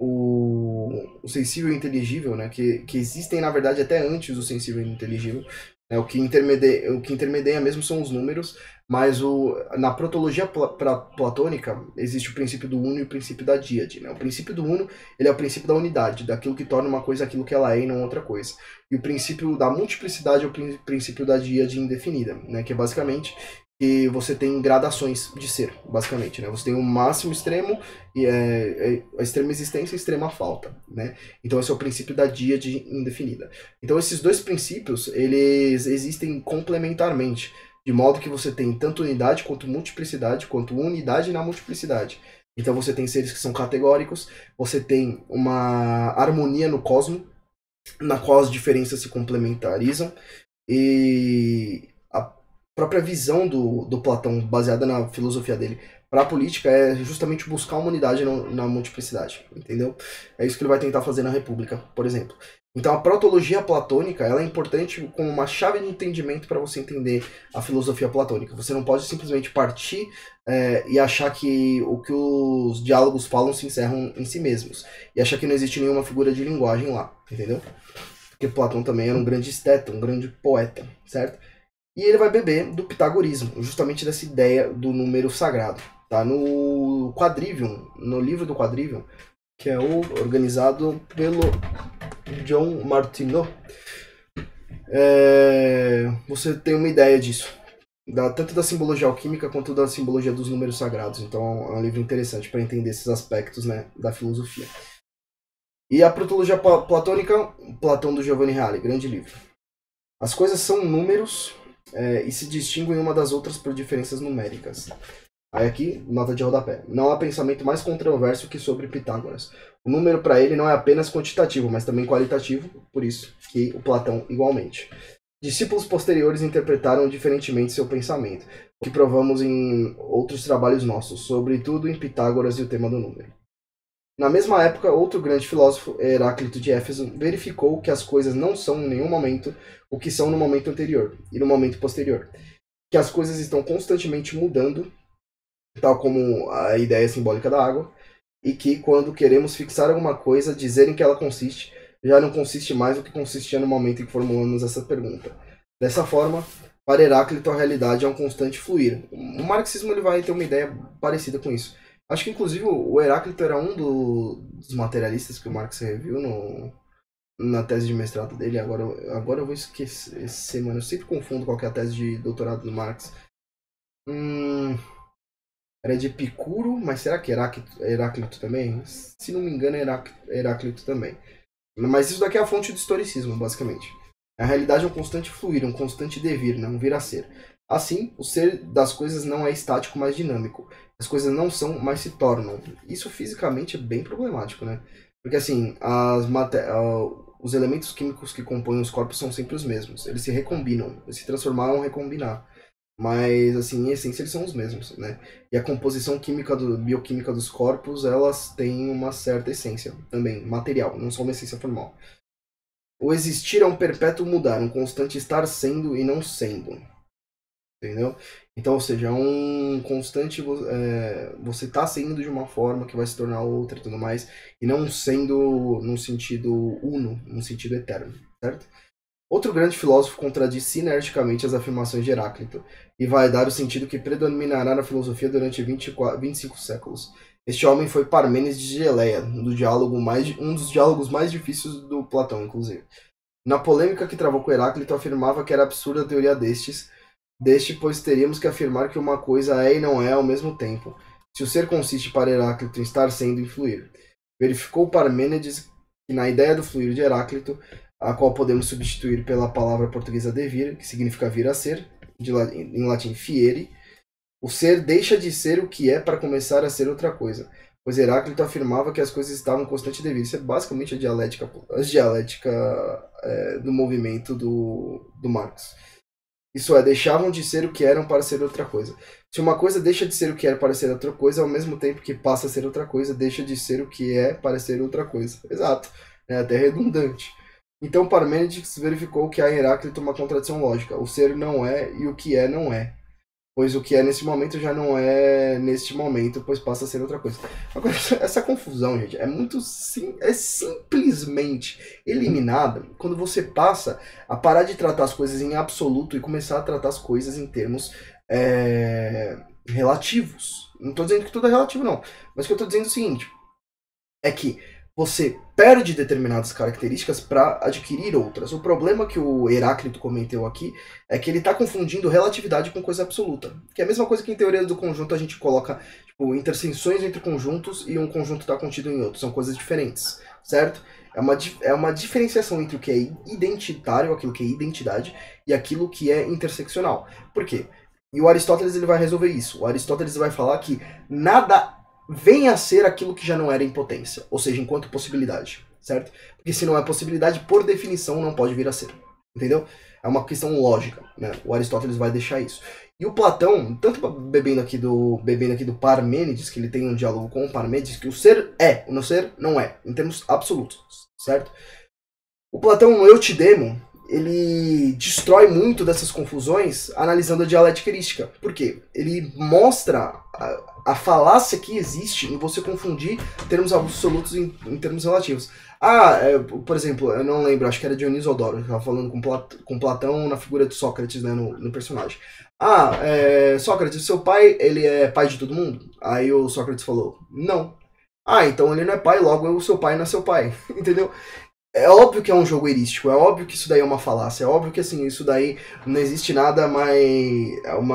O sensível e o inteligível, né? Que existem na verdade até antes do sensível e inteligível. O que intermedia mesmo são os números, mas na protologia platônica existe o princípio do uno e o princípio da díade, né? O princípio do uno ele é o princípio da unidade, daquilo que torna uma coisa aquilo que ela é e não outra coisa. E o princípio da multiplicidade é o princípio da díade indefinida, né? Que é basicamente que você tem gradações de ser, basicamente, né? Você tem o máximo extremo e a extrema existência e a extrema falta, né? Então esse é o princípio da díade indefinida. Então esses dois princípios, eles existem complementarmente, de modo que você tem tanto unidade quanto multiplicidade, quanto unidade na multiplicidade. Então você tem seres que são categóricos, você tem uma harmonia no cosmos, na qual as diferenças se complementarizam, e a própria visão do Platão, baseada na filosofia dele, para a política é justamente buscar uma unidade na multiplicidade, entendeu? É isso que ele vai tentar fazer na República, por exemplo. Então a protologia platônica ela é importante como uma chave de entendimento para você entender a filosofia platônica. Você não pode simplesmente partir e achar que o que os diálogos falam se encerram em si mesmos. E achar que não existe nenhuma figura de linguagem lá, entendeu? Porque Platão também era um grande esteta, um grande poeta, certo? E ele vai beber do pitagorismo, justamente dessa ideia do número sagrado. Tá? No Quadrivium, no livro do Quadrivium, que é organizado pelo John Martineau, você tem uma ideia disso. Tanto da simbologia alquímica quanto da simbologia dos números sagrados. Então é um livro interessante para entender esses aspectos, né, da filosofia. E a protologia platônica, Platão do Giovanni Reale, grande livro. As coisas são números e se distinguem uma das outras por diferenças numéricas. Aí aqui, nota de rodapé. Não há pensamento mais controverso que sobre Pitágoras. O número para ele não é apenas quantitativo, mas também qualitativo, por isso que o Platão igualmente. Discípulos posteriores interpretaram diferentemente seu pensamento, o que provamos em outros trabalhos nossos, sobretudo em Pitágoras e o tema do número. Na mesma época, outro grande filósofo, Heráclito de Éfeso, verificou que as coisas não são em nenhum momento o que são no momento anterior e no momento posterior, que as coisas estão constantemente mudando, tal como a ideia simbólica da água, e que quando queremos fixar alguma coisa, dizer em que ela consiste, já não consiste mais do que consistia no momento em que formulamos essa pergunta. Dessa forma, para Heráclito, a realidade é um constante fluir. O marxismo ele vai ter uma ideia parecida com isso. Acho que, inclusive, o Heráclito era um dos materialistas que o Marx reviu na tese de mestrado dele. Agora eu vou esquecer, mano. Eu sempre confundo qual que é a tese de doutorado do Marx. Era de Epicuro, mas será que Heráclito também? Se não me engano, é Heráclito também. Mas isso daqui é a fonte do historicismo, basicamente. A realidade é um constante fluir, um constante devir, né? Um vir a ser. Assim, o ser das coisas não é estático, mas dinâmico. As coisas não são, mas se tornam. Isso fisicamente é bem problemático, né? Porque assim, os elementos químicos que compõem os corpos são sempre os mesmos. Eles se recombinam, eles se transformaram, recombinar. Mas, assim, em essência eles são os mesmos, né? E a composição química bioquímica dos corpos, elas têm uma certa essência também, material, não só uma essência formal. O existir é um perpétuo mudar, um constante estar sendo e não sendo. Entendeu? Então, ou seja, é um constante. Você tá sendo de uma forma que vai se tornar outra e tudo mais, e não sendo num sentido uno, num sentido eterno, certo? Outro grande filósofo contradiz sinergicamente as afirmações de Heráclito e vai dar o sentido que predominará na filosofia durante 25 séculos. Este homem foi Parmênides de Eleia, um dos diálogos mais difíceis do Platão, inclusive. Na polêmica que travou com Heráclito, afirmava que era absurda a teoria pois teríamos que afirmar que uma coisa é e não é ao mesmo tempo, se o ser consiste para Heráclito em estar sendo e fluir. Verificou Parmênides que na ideia do fluir de Heráclito, a qual podemos substituir pela palavra portuguesa devir, que significa vir a ser, em latim fiere, o ser deixa de ser o que é para começar a ser outra coisa, pois Heráclito afirmava que as coisas estavam em constante devir. Isso é basicamente a dialética do movimento do Marx. Isso é, deixavam de ser o que eram para ser outra coisa. Se uma coisa deixa de ser o que era para ser outra coisa, ao mesmo tempo que passa a ser outra coisa, deixa de ser o que é para ser outra coisa. Exato. É até redundante. Então Parmênides verificou que há em Heráclito uma contradição lógica. O ser não é e o que é não é. Pois o que é nesse momento já não é neste momento, pois passa a ser outra coisa. Agora, essa confusão, gente, é simplesmente eliminada quando você passa a parar de tratar as coisas em absoluto e começar a tratar as coisas em termos relativos. Não estou dizendo que tudo é relativo, não. Mas o que eu estou dizendo é o seguinte, é que você perde determinadas características para adquirir outras. O problema que o Heráclito comentou aqui é que ele está confundindo relatividade com coisa absoluta. Que é a mesma coisa que em teoria do conjunto a gente coloca interseções entre conjuntos e um conjunto está contido em outro. São coisas diferentes, certo? É uma diferenciação entre o que é identitário, aquilo que é identidade, e aquilo que é interseccional. Por quê? E o Aristóteles ele vai resolver isso. O Aristóteles vai falar que nada vem a ser aquilo que já não era em potência, ou seja, enquanto possibilidade, certo? Porque se não é possibilidade, por definição, não pode vir a ser, entendeu? É uma questão lógica, né? O Aristóteles vai deixar isso. E o Platão, tanto bebendo aqui do Parmênides, que ele tem um diálogo com o Parmênides, que o ser é, o não ser não é, em termos absolutos, certo? O Platão, Eu Te Demo, ele destrói muito dessas confusões analisando a dialética erística. Por quê? Ele mostra a falácia que existe em você confundir termos absolutos em termos relativos. Por exemplo, eu não lembro, acho que era Dionísio Odoro, que estava falando com Platão na figura de Sócrates, né, no personagem. Sócrates, seu pai, ele é pai de todo mundo? Aí o Sócrates falou, não. Então ele não é pai, logo o seu pai não é seu pai, entendeu? É óbvio que é um jogo erístico, é óbvio que isso daí é uma falácia, é óbvio que assim, isso daí não existe nada mais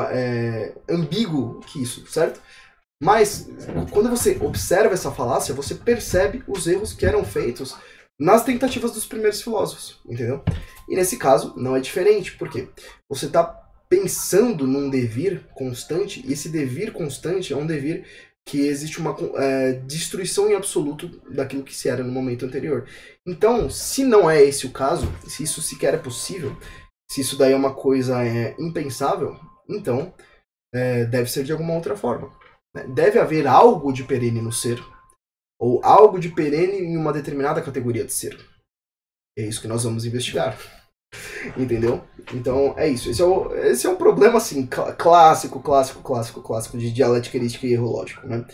ambíguo que isso, certo? Mas, quando você observa essa falácia, você percebe os erros que eram feitos nas tentativas dos primeiros filósofos, entendeu? E nesse caso, não é diferente, porque você está pensando num devir constante, e esse devir constante é um devir que existe uma destruição em absoluto daquilo que se era no momento anterior. Então, se não é esse o caso, se isso sequer é possível, se isso daí é uma coisa impensável, então deve ser de alguma outra forma. Deve haver algo de perene no ser, ou algo de perene em uma determinada categoria de ser. É isso que nós vamos investigar. Entendeu? Então é isso. Esse é um problema assim, clássico de dialética erística e erro lógico, né?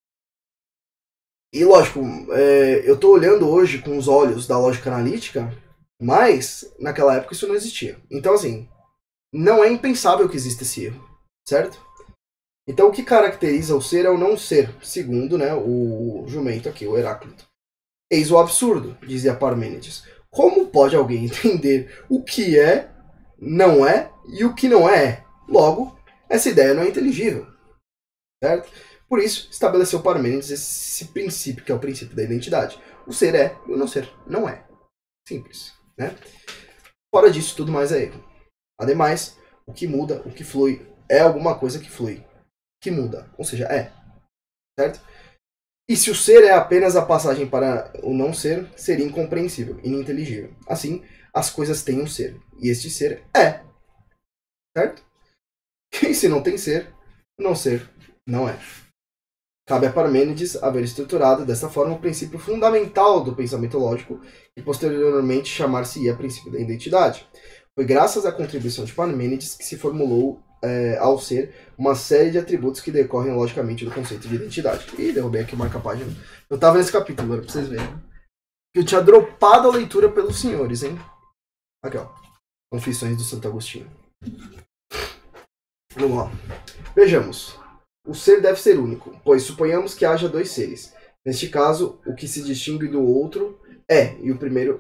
E lógico, eu tô olhando hoje com os olhos da lógica analítica, mas naquela época isso não existia. Então assim, não é impensável que exista esse erro, certo? Então o que caracteriza o ser é o não ser, segundo, né, o jumento aqui, o Heráclito. Eis o absurdo, dizia Parmênides. Como pode alguém entender o que é, não é e o que não é? Logo, essa ideia não é inteligível, certo? Por isso, estabeleceu Parmênides esse princípio, que é o princípio da identidade. O ser é e o não ser não é. Simples, né? Fora disso, tudo mais é erro. Ademais, O que muda, o que flui, é alguma coisa que flui, que muda, ou seja, é, certo? E se o ser é apenas a passagem para o não ser, seria incompreensível, ininteligível. Assim, as coisas têm um ser, e este ser é, certo? E se não tem ser, não ser não é. Cabe a Parmênides haver estruturado dessa forma o princípio fundamental do pensamento lógico e posteriormente chamar-se-ia princípio da identidade. Foi graças à contribuição de Parmênides que se formulou ao ser uma série de atributos que decorrem logicamente do conceito de identidade. Ih, derrubei aqui o marca-página. Eu tava nesse capítulo, agora pra vocês verem. Eu tinha dropado a leitura pelos senhores, hein? Aqui, ó. Confissões do Santo Agostinho. Vamos lá. Vejamos. O ser deve ser único, pois suponhamos que haja dois seres. Neste caso, o que se distingue do outro é, e o primeiro,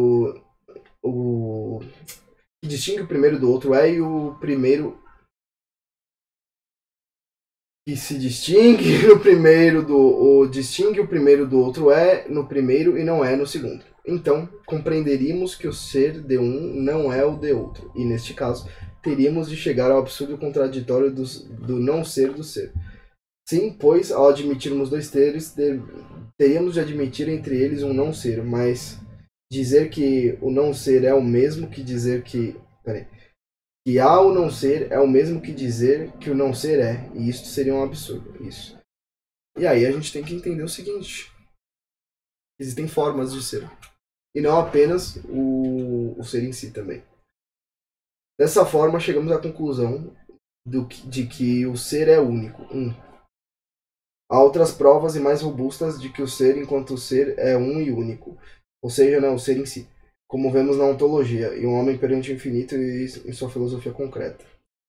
o que distingue o primeiro do outro é, e o primeiro que se distingue no primeiro distingue o primeiro do outro é no primeiro e não é no segundo. Então, compreenderíamos que o ser de um não é o de outro, e neste caso, teríamos de chegar ao absurdo contraditório do não ser do ser. Sim, pois, ao admitirmos dois seres, teríamos de admitir entre eles um não ser, mas dizer que o não ser é o mesmo que dizer que... que há o não ser é o mesmo que dizer que o não ser é, e isto seria um absurdo. Isso. E aí a gente tem que entender o seguinte: existem formas de ser, e não apenas o ser em si também. Dessa forma, chegamos à conclusão de que o ser é único. Há outras provas e mais robustas de que o ser enquanto ser é um e único, ou seja, não, o ser em si, como vemos na ontologia, e um homem perante o infinito e em sua filosofia concreta.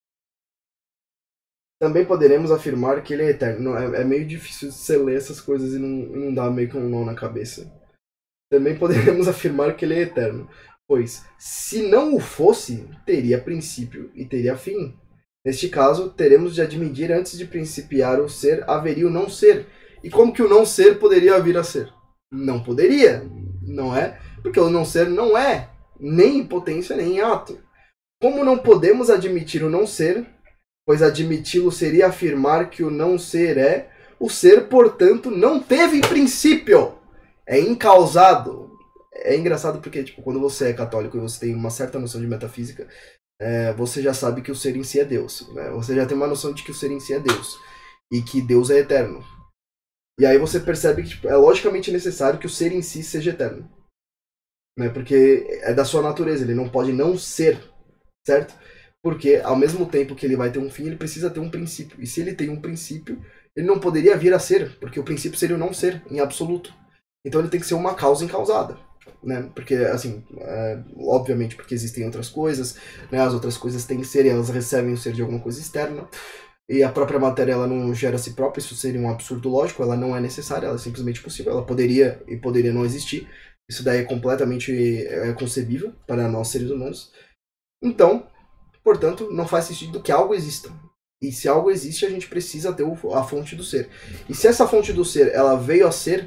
Também poderemos afirmar que ele é eterno. Não, é meio difícil de você ler essas coisas e não dar meio que um nó na cabeça. Também poderemos afirmar que ele é eterno, pois, se não o fosse, teria princípio e teria fim. Neste caso, teremos de admitir antes de principiar o ser, haveria o não ser. E como que o não ser poderia vir a ser? Não poderia, não é? Porque o não ser não é nem em potência nem em ato. Como não podemos admitir o não ser, pois admiti-lo seria afirmar que o não ser é, o ser, portanto, não teve princípio. É incausado. É engraçado porque, tipo, quando você é católico e você tem uma certa noção de metafísica, você já sabe que o ser em si é Deus. Né? Você já tem uma noção de que o ser em si é Deus. E que Deus é eterno. E aí você percebe que tipo, é logicamente necessário que o ser em si seja eterno. Né? Porque é da sua natureza, ele não pode não ser, certo? Porque ao mesmo tempo que ele vai ter um fim, ele precisa ter um princípio. E se ele tem um princípio, ele não poderia vir a ser, porque o princípio seria o não ser, em absoluto. Então ele tem que ser uma causa incausada. Né? Porque, assim, obviamente porque existem outras coisas, né? As outras coisas têm ser e elas recebem o ser de alguma coisa externa. E a própria matéria ela não gera a si própria, isso seria um absurdo lógico, ela não é necessária, ela é simplesmente possível, ela poderia e poderia não existir. Isso daí é completamente concebível para nós seres humanos. Então, portanto, não faz sentido que algo exista. E se algo existe, a gente precisa ter a fonte do ser. E se essa fonte do ser ela veio a ser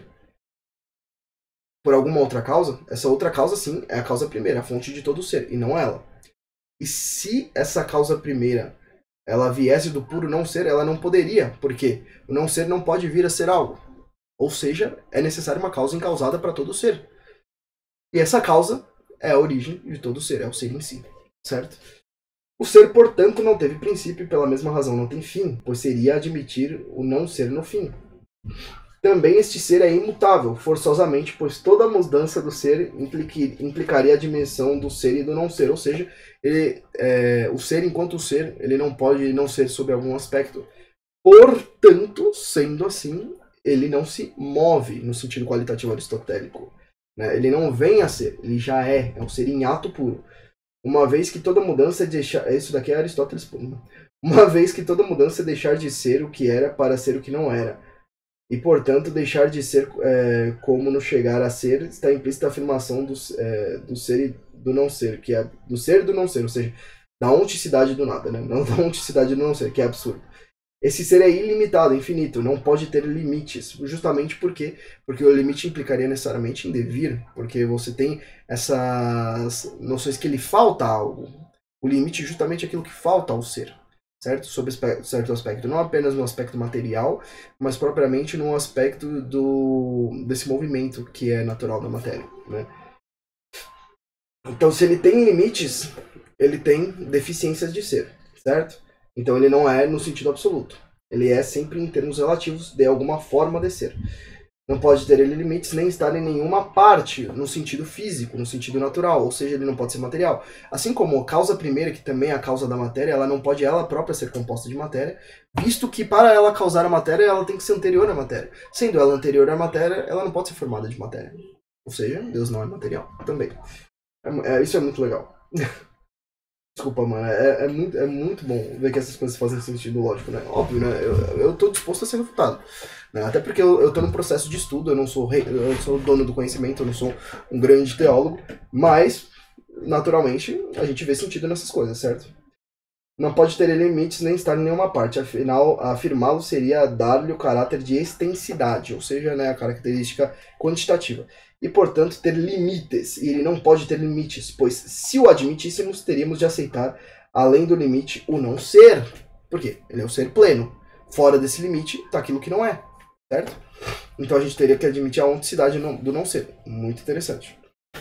por alguma outra causa, essa outra causa sim é a causa primeira, a fonte de todo o ser, e não ela. E se essa causa primeira ela viesse do puro não ser, ela não poderia, porque o não ser não pode vir a ser algo. Ou seja, é necessária uma causa encausada para todo ser. E essa causa é a origem de todo ser, é o ser em si, certo? O ser, portanto, não teve princípio e pela mesma razão não tem fim, pois seria admitir o não ser no fim. Também este ser é imutável, forçosamente, pois toda mudança do ser implicaria a dimensão do ser e do não ser, ou seja, o ser enquanto ser, ele não pode não ser sob algum aspecto. Portanto, sendo assim, ele não se move no sentido qualitativo aristotélico. Né? Ele não vem a ser, ele já é um ser em ato puro. Uma vez que toda mudança deixar... Isso daqui é Aristóteles puro. Uma vez que toda mudança é deixar de ser o que era para ser o que não era. E, portanto, deixar de ser como no chegar a ser está implícita a afirmação do ser e do não ser, que é do ser e do não ser, ou seja, da onticidade do nada, né? Não da onticidade do não ser, que é absurdo. Esse ser é ilimitado, infinito, não pode ter limites, justamente porque o limite implicaria necessariamente em devir, porque você tem essas noções que lhe falta algo. O limite é justamente aquilo que falta ao ser, certo? Sob certo aspecto, não apenas no aspecto material, mas propriamente no aspecto desse movimento que é natural da matéria, né? Então, se ele tem limites, ele tem deficiências de ser, certo? Então, ele não é no sentido absoluto. Ele é sempre em termos relativos de alguma forma de ser. Não pode ter ele limites nem estar em nenhuma parte no sentido físico, no sentido natural, ou seja, ele não pode ser material. Assim como a causa primeira, que também é a causa da matéria, ela não pode ela própria ser composta de matéria, visto que para ela causar a matéria, ela tem que ser anterior à matéria. Sendo ela anterior à matéria, ela não pode ser formada de matéria. Ou seja, Deus não é material também. Isso é muito legal. Desculpa, mano. É muito bom ver que essas coisas fazem sentido lógico, né? Óbvio, né? Eu tô disposto a ser refutado. Né? Até porque eu tô num processo de estudo, eu não sou eu sou dono do conhecimento, eu não sou um grande teólogo, mas, naturalmente, a gente vê sentido nessas coisas, certo? Não pode ter limites nem estar em nenhuma parte, afinal, afirmá-lo seria dar-lhe o caráter de extensidade, ou seja, né, a característica quantitativa. E, portanto, ter limites, e ele não pode ter limites, pois se o admitíssemos, teríamos de aceitar, além do limite, o não ser. Por quê? Ele é o ser pleno. Fora desse limite, está aquilo que não é, certo? Então a gente teria que admitir a onticidade do não ser. Muito interessante.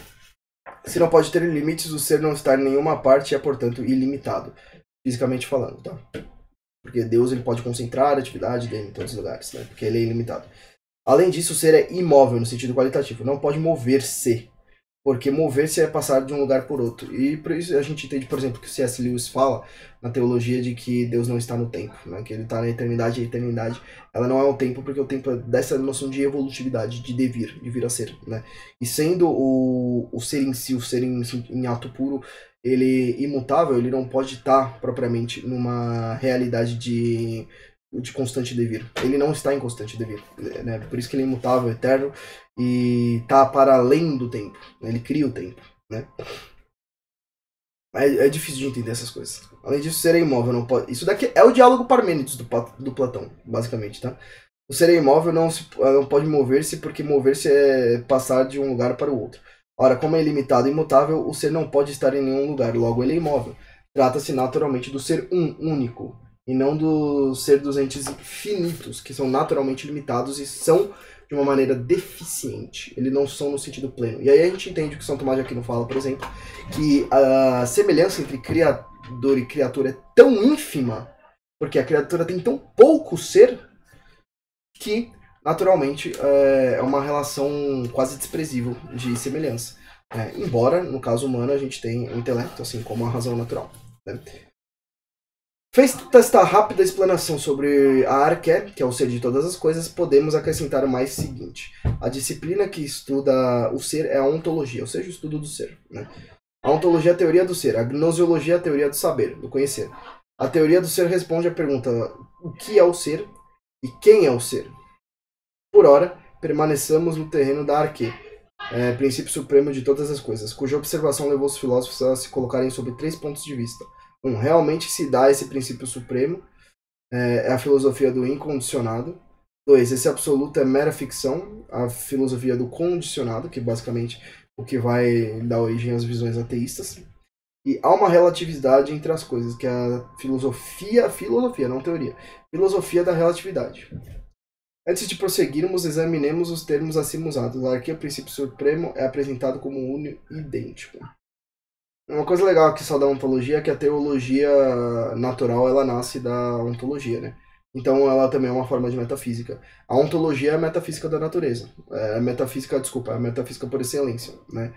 Se não pode ter limites, o ser não estar em nenhuma parte é, portanto, ilimitado. Fisicamente falando, tá? Porque Deus ele pode concentrar a atividade dele em todos os lugares, né? Porque ele é ilimitado. Além disso, o ser é imóvel no sentido qualitativo. Não pode mover-se. Porque mover-se é passar de um lugar por outro. E por isso a gente entende, por exemplo, que o C.S. Lewis fala na teologia de que Deus não está no tempo, né? Que ele está na eternidade, e a eternidade ela não é o tempo, porque o tempo é dessa noção de evolutividade, de devir, de vir a ser, né? E sendo o ser em si, o ser em ato puro, ele imutável, ele não pode estar propriamente numa realidade de constante devir. Ele não está em constante devir, né? Por isso que ele é imutável, eterno, e está para além do tempo. Ele cria o tempo, né? É difícil de entender essas coisas. Além disso, ser é imóvel não pode... Isso daqui é o diálogo Parmênides do Platão, basicamente, tá? O ser é imóvel não pode mover-se, porque mover-se é passar de um lugar para o outro. Ora, como é ilimitado e imutável, o ser não pode estar em nenhum lugar, logo ele é imóvel. Trata-se naturalmente do ser único, e não do ser dos entes finitos, que são naturalmente limitados e são de uma maneira deficiente. Eles não são no sentido pleno. E aí a gente entende o que São Tomás de Aquino fala, por exemplo, que a semelhança entre criador e criatura é tão ínfima, porque a criatura tem tão pouco ser, que naturalmente é uma relação quase desprezível de semelhança. Embora, no caso humano, a gente tem o intelecto, assim como a razão natural. Né? Feita esta rápida explanação sobre a arqué, que é o ser de todas as coisas, podemos acrescentar o mais seguinte. A disciplina que estuda o ser é a ontologia, ou seja, o estudo do ser. Né? A ontologia é a teoria do ser, a gnoseologia é a teoria do saber, do conhecer. A teoria do ser responde à pergunta: o que é o ser e quem é o ser? Por ora, permaneçamos no terreno da arqué, princípio supremo de todas as coisas, cuja observação levou os filósofos a se colocarem sob 3 pontos de vista. Realmente se dá esse princípio supremo, é a filosofia do incondicionado. 2, esse absoluto é mera ficção, a filosofia do condicionado, que basicamente o que vai dar origem às visões ateístas. E há uma relatividade entre as coisas, que é a filosofia, não teoria, filosofia da relatividade. Antes de prosseguirmos, examinemos os termos acima usados. Aqui o princípio supremo é apresentado como único e idêntico. Uma coisa legal aqui só da ontologia é que a teologia natural ela nasce da ontologia, né? Então ela também é uma forma de metafísica. A ontologia é a metafísica da natureza. É a metafísica por excelência, né?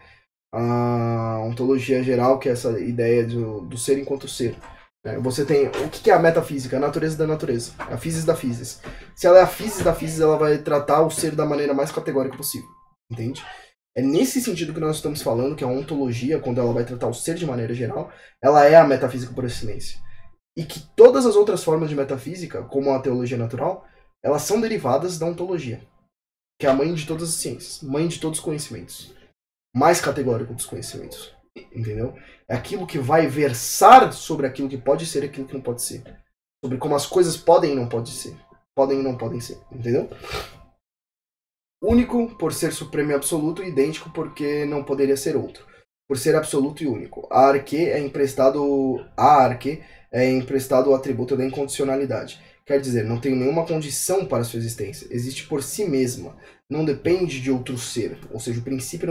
A ontologia geral, que é essa ideia do ser enquanto ser. Você tem... O que é a metafísica? A natureza da natureza. A physis da physis. Se ela é a physis da physis, ela vai tratar o ser da maneira mais categórica possível. Entende? É nesse sentido que nós estamos falando, que a ontologia, quando ela vai tratar o ser de maneira geral, ela é a metafísica por excelência. E que todas as outras formas de metafísica, como a teologia natural, elas são derivadas da ontologia, que é a mãe de todas as ciências, mãe de todos os conhecimentos, mais categórico dos conhecimentos, entendeu? É aquilo que vai versar sobre aquilo que pode ser e aquilo que não pode ser, sobre como as coisas podem e não podem ser, entendeu? Único por ser supremo e absoluto, idêntico porque não poderia ser outro. por ser absoluto e único. A arque é emprestado o atributo da incondicionalidade. Quer dizer, não tem nenhuma condição para sua existência. Existe por si mesma. Não depende de outro ser. Ou seja, o princípio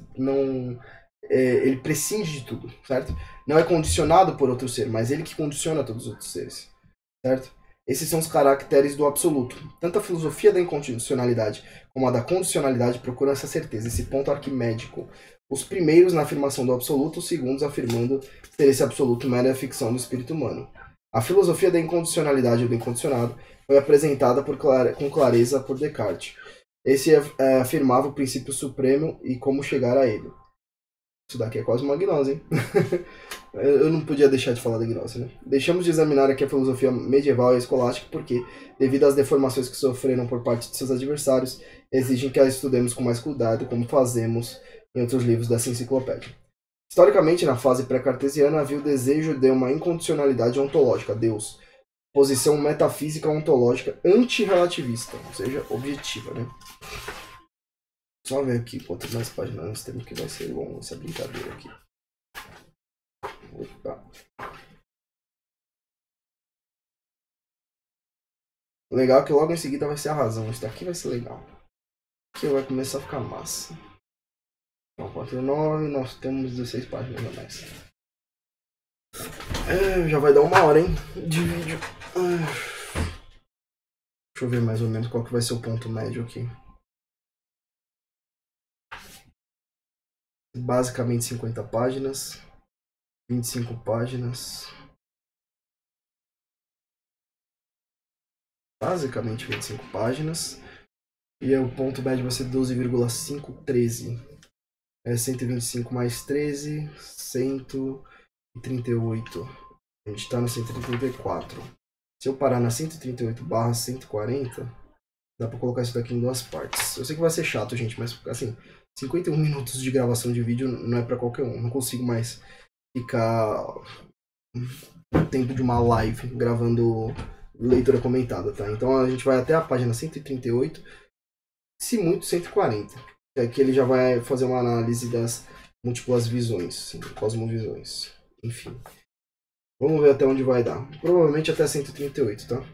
ele prescinde de tudo, certo? Não é condicionado por outro ser, mas ele que condiciona todos os outros seres, certo? Esses são os caracteres do absoluto. Tanto a filosofia da incondicionalidade como a da condicionalidade procuram essa certeza, esse ponto arquimédico. Os primeiros na afirmação do absoluto, os segundos afirmando ser esse absoluto mera ficção do espírito humano. A filosofia da incondicionalidade ou do incondicionado foi apresentada com clareza por Descartes. Esse afirmava o princípio supremo e como chegar a ele. Isso daqui é quase uma gnose, hein? Eu não podia deixar de falar da gnose, né? Deixamos de examinar aqui a filosofia medieval e escolástica porque, devido às deformações que sofreram por parte de seus adversários, exigem que a estudemos com mais cuidado, como fazemos em outros livros dessa enciclopédia. Historicamente, na fase pré-cartesiana, havia o desejo de uma incondicionalidade ontológica, Deus, posição metafísica ontológica antirrelativista, ou seja, objetiva, né? Só ver aqui quantas mais páginas nós temos, que vai ser longo essa brincadeira aqui. Opa. Legal que logo em seguida vai ser a razão. Isso daqui vai ser legal. Aqui vai começar a ficar massa. Então, 49, nós temos 16 páginas a mais. Já vai dar 1 hora, hein? De vídeo. Deixa eu ver mais ou menos qual que vai ser o ponto médio aqui. Basicamente 50 páginas. 25 páginas. Basicamente 25 páginas. E o ponto médio vai ser 12,513. É 125 mais 13, 138. A gente está no 134. Se eu parar na 138/140, dá para colocar isso daqui em 2 partes. Eu sei que vai ser chato, gente, mas assim, 51 minutos de gravação de vídeo não é para qualquer um. Não consigo mais ficar o tempo de uma live gravando leitura comentada, tá? Então a gente vai até a página 138, se muito 140. É que ele já vai fazer uma análise das múltiplas visões, cosmovisões, enfim. Vamos ver até onde vai dar. Provavelmente até 138, tá?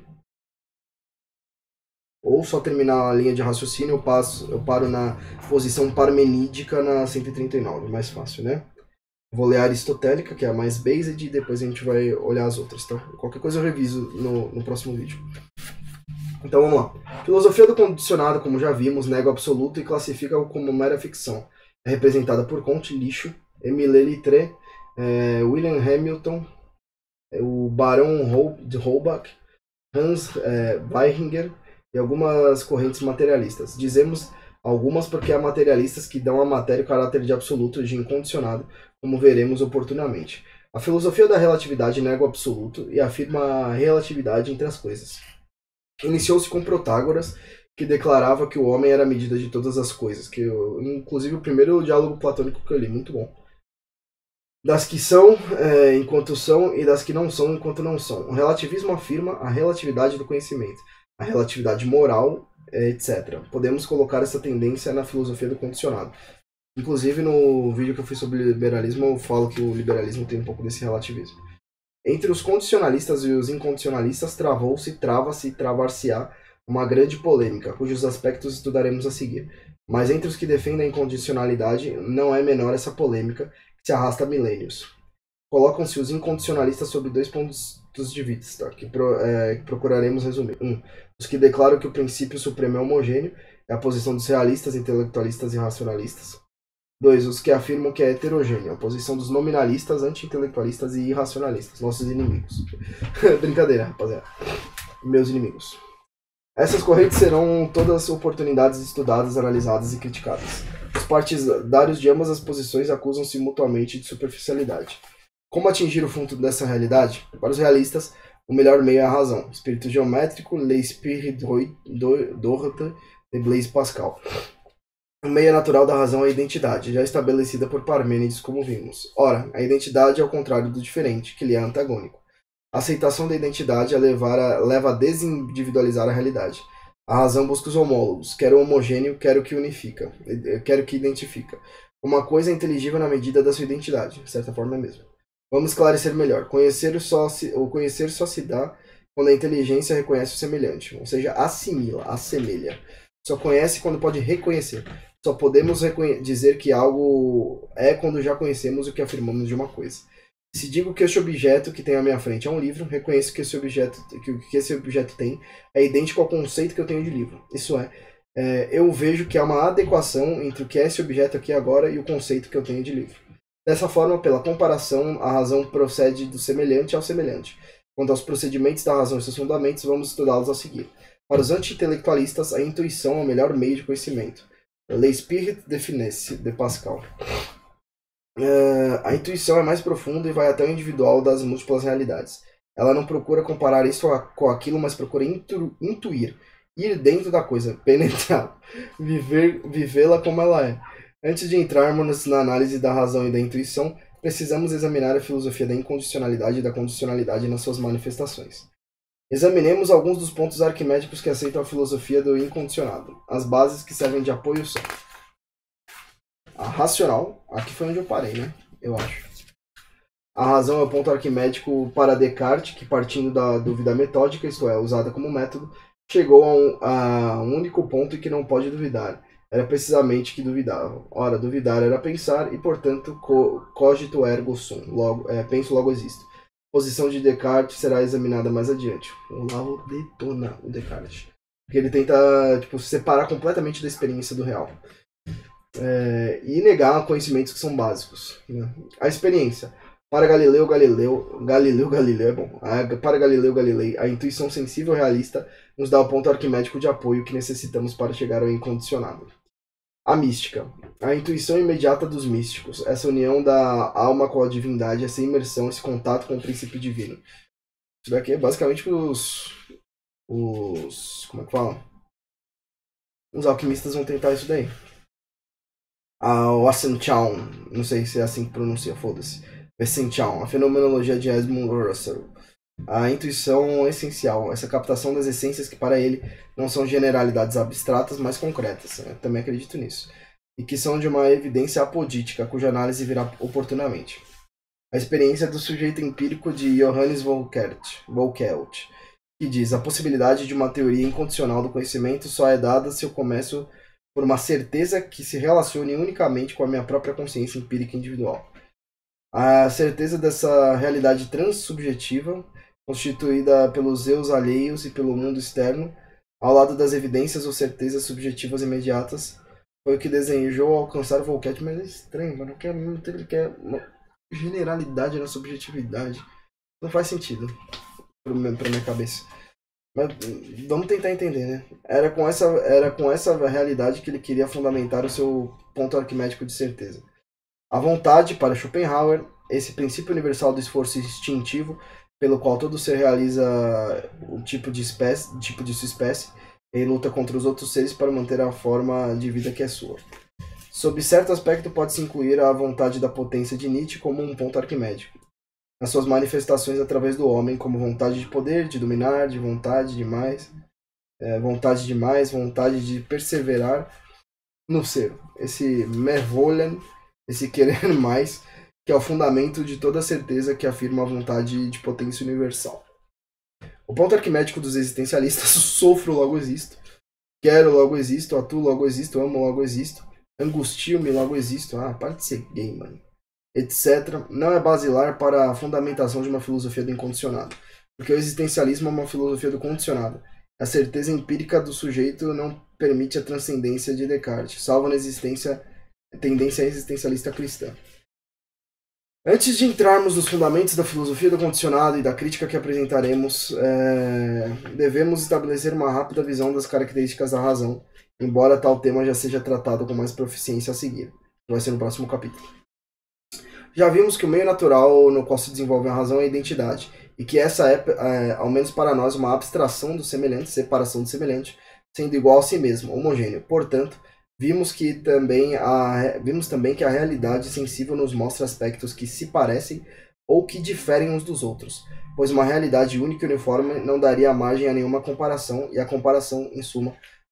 Ou só terminar a linha de raciocínio, eu paro na posição parmenídica na 139, mais fácil, né? Vou ler a aristotélica, que é a mais based, e depois a gente vai olhar as outras, tá? Qualquer coisa eu reviso no próximo vídeo. Então vamos lá. Filosofia do condicionado, como já vimos, nega o absoluto e classifica-o como mera ficção. É representada por Comte, Lixo, Émile Littré, William Hamilton, o Barão de Holbach, Hans Weichinger e algumas correntes materialistas. Dizemos algumas porque há materialistas que dão à matéria o caráter de absoluto e de incondicionado, como veremos oportunamente. A filosofia da relatividade nega o absoluto e afirma a relatividade entre as coisas. Iniciou-se com Protágoras, que declarava que o homem era a medida de todas as coisas, inclusive o primeiro diálogo platônico que eu li, muito bom. Das que são enquanto são e das que não são enquanto não são. O relativismo afirma a relatividade do conhecimento, a relatividade moral, etc. Podemos colocar essa tendência na filosofia do condicionado. Inclusive no vídeo que eu fiz sobre liberalismo eu falo que o liberalismo tem um pouco desse relativismo. Entre os condicionalistas e os incondicionalistas trava-se e travar-se-á uma grande polêmica, cujos aspectos estudaremos a seguir. Mas entre os que defendem a incondicionalidade não é menor essa polêmica, que se arrasta há milênios. Colocam-se os incondicionalistas sob 2 pontos de vista, que procuraremos resumir. 1. Os que declaram que o princípio supremo é homogêneo, é a posição dos realistas, intelectualistas e racionalistas. 2. Os que afirmam que é heterogêneo, a posição dos nominalistas, anti-intelectualistas e irracionalistas, nossos inimigos. Brincadeira, rapaziada. Meus inimigos. Essas correntes serão todas oportunidades estudadas, analisadas e criticadas. Os partidários de ambas as posições acusam-se mutuamente de superficialidade. Como atingir o fundo dessa realidade? Para os realistas, o melhor meio é a razão. Espírito geométrico, l'esprit d'ordre de Blaise Pascal. O meio natural da razão é a identidade, já estabelecida por Parmênides, como vimos. Ora, a identidade é o contrário do diferente, que lhe é antagônico. A aceitação da identidade leva a desindividualizar a realidade. A razão busca os homólogos, quer o homogêneo, quer o que unifica, quer o que identifica. Uma coisa é inteligível na medida da sua identidade, de certa forma é mesmo. Vamos esclarecer melhor. O conhecer só se dá quando a inteligência reconhece o semelhante, ou seja, assimila, assemelha. Só conhece quando pode reconhecer. Só podemos dizer que algo é quando já conhecemos o que afirmamos de uma coisa. Se digo que esse objeto que tem à minha frente é um livro, reconheço que esse objeto tem é idêntico ao conceito que eu tenho de livro. Isso é, eu vejo que há uma adequação entre o que é esse objeto aqui agora e o conceito que eu tenho de livro. Dessa forma, pela comparação, a razão procede do semelhante ao semelhante. Quanto aos procedimentos da razão e seus fundamentos, vamos estudá-los a seguir. Para os anti-intelectualistas, a intuição é o melhor meio de conhecimento. L'esprit de finesse, de Pascal. A intuição é mais profunda e vai até o individual das múltiplas realidades. Ela não procura comparar isso com aquilo, mas procura intuir, ir dentro da coisa, penetrar, vivê-la como ela é. Antes de entrarmos na análise da razão e da intuição, precisamos examinar a filosofia da incondicionalidade e da condicionalidade nas suas manifestações. Examinemos alguns dos pontos arquimédicos que aceitam a filosofia do incondicionado. As bases que servem de apoio são: a racional, aqui foi onde eu parei, né? Eu acho. A razão é o ponto arquimédico para Descartes, que partindo da dúvida metódica, isto é, usada como método, chegou a um único ponto em que não pode duvidar. Era precisamente que duvidava. Ora, duvidar era pensar e, portanto, cogito ergo sum. Logo, penso, logo existo. A posição de Descartes será examinada mais adiante. O Olavo detona o Descartes. Porque ele tenta se separar completamente da experiência do real. E negar conhecimentos que são básicos. Né? A experiência. Para Galileu é bom. Para Galileu Galilei, a intuição sensível realista nos dá o ponto arquimédico de apoio que necessitamos para chegar ao incondicionado. A mística. A intuição imediata dos místicos. Essa união da alma com a divindade, essa imersão, esse contato com o princípio divino. Isso daqui é basicamente os como é que fala? Os alquimistas vão tentar isso daí. O Ascension, não sei se é assim que pronuncia, foda-se. Ascension, a fenomenologia de Edmund Russell. A intuição essencial, essa captação das essências que para ele não são generalidades abstratas, mas concretas. Eu também acredito nisso. E que são de uma evidência apodítica, cuja análise virá oportunamente. A experiência do sujeito empírico de Johannes Volkelt, que diz: a possibilidade de uma teoria incondicional do conhecimento só é dada se eu começo por uma certeza que se relacione unicamente com a minha própria consciência empírica individual. A certeza dessa realidade transsubjetiva, constituída pelos eus alheios e pelo mundo externo, ao lado das evidências ou certezas subjetivas imediatas, foi o que desejou alcançar o Volkelt. Mas é estranho, mano. Ele quer uma generalidade na subjetividade. Não faz sentido pra minha cabeça. Mas vamos tentar entender, né? Era com essa realidade que ele queria fundamentar o seu ponto arquimédico de certeza. A vontade, para Schopenhauer, esse princípio universal do esforço instintivo, pelo qual todo ser realiza o tipo de sua espécie, e luta contra os outros seres para manter a forma de vida que é sua. Sob certo aspecto, pode-se incluir a vontade da potência de Nietzsche como um ponto arquimédico, nas suas manifestações através do homem, como vontade de poder, de dominar, de vontade de mais, vontade de perseverar no ser. Esse Mervollen, esse querer mais, que é o fundamento de toda certeza que afirma a vontade de potência universal. O ponto arquimédico dos existencialistas: sofro, logo existo. Quero, logo existo. Atuo, logo existo. Amo, logo existo. Angustio-me, logo existo. Para de ser gay, mano. Etc. Não é basilar para a fundamentação de uma filosofia do incondicionado. Porque o existencialismo é uma filosofia do condicionado. A certeza empírica do sujeito não permite a transcendência de Descartes, salvo na tendência existencialista cristã. Antes de entrarmos nos fundamentos da filosofia do condicionado e da crítica que apresentaremos, devemos estabelecer uma rápida visão das características da razão, embora tal tema já seja tratado com mais proficiência a seguir, que vai ser no próximo capítulo. Já vimos que o meio natural no qual se desenvolve a razão é a identidade, e que essa é, ao menos para nós, uma abstração do semelhante, separação do semelhante, sendo igual a si mesmo, homogêneo. Portanto, vimos também que a realidade sensível nos mostra aspectos que se parecem ou que diferem uns dos outros, pois uma realidade única e uniforme não daria margem a nenhuma comparação, e a comparação, em suma,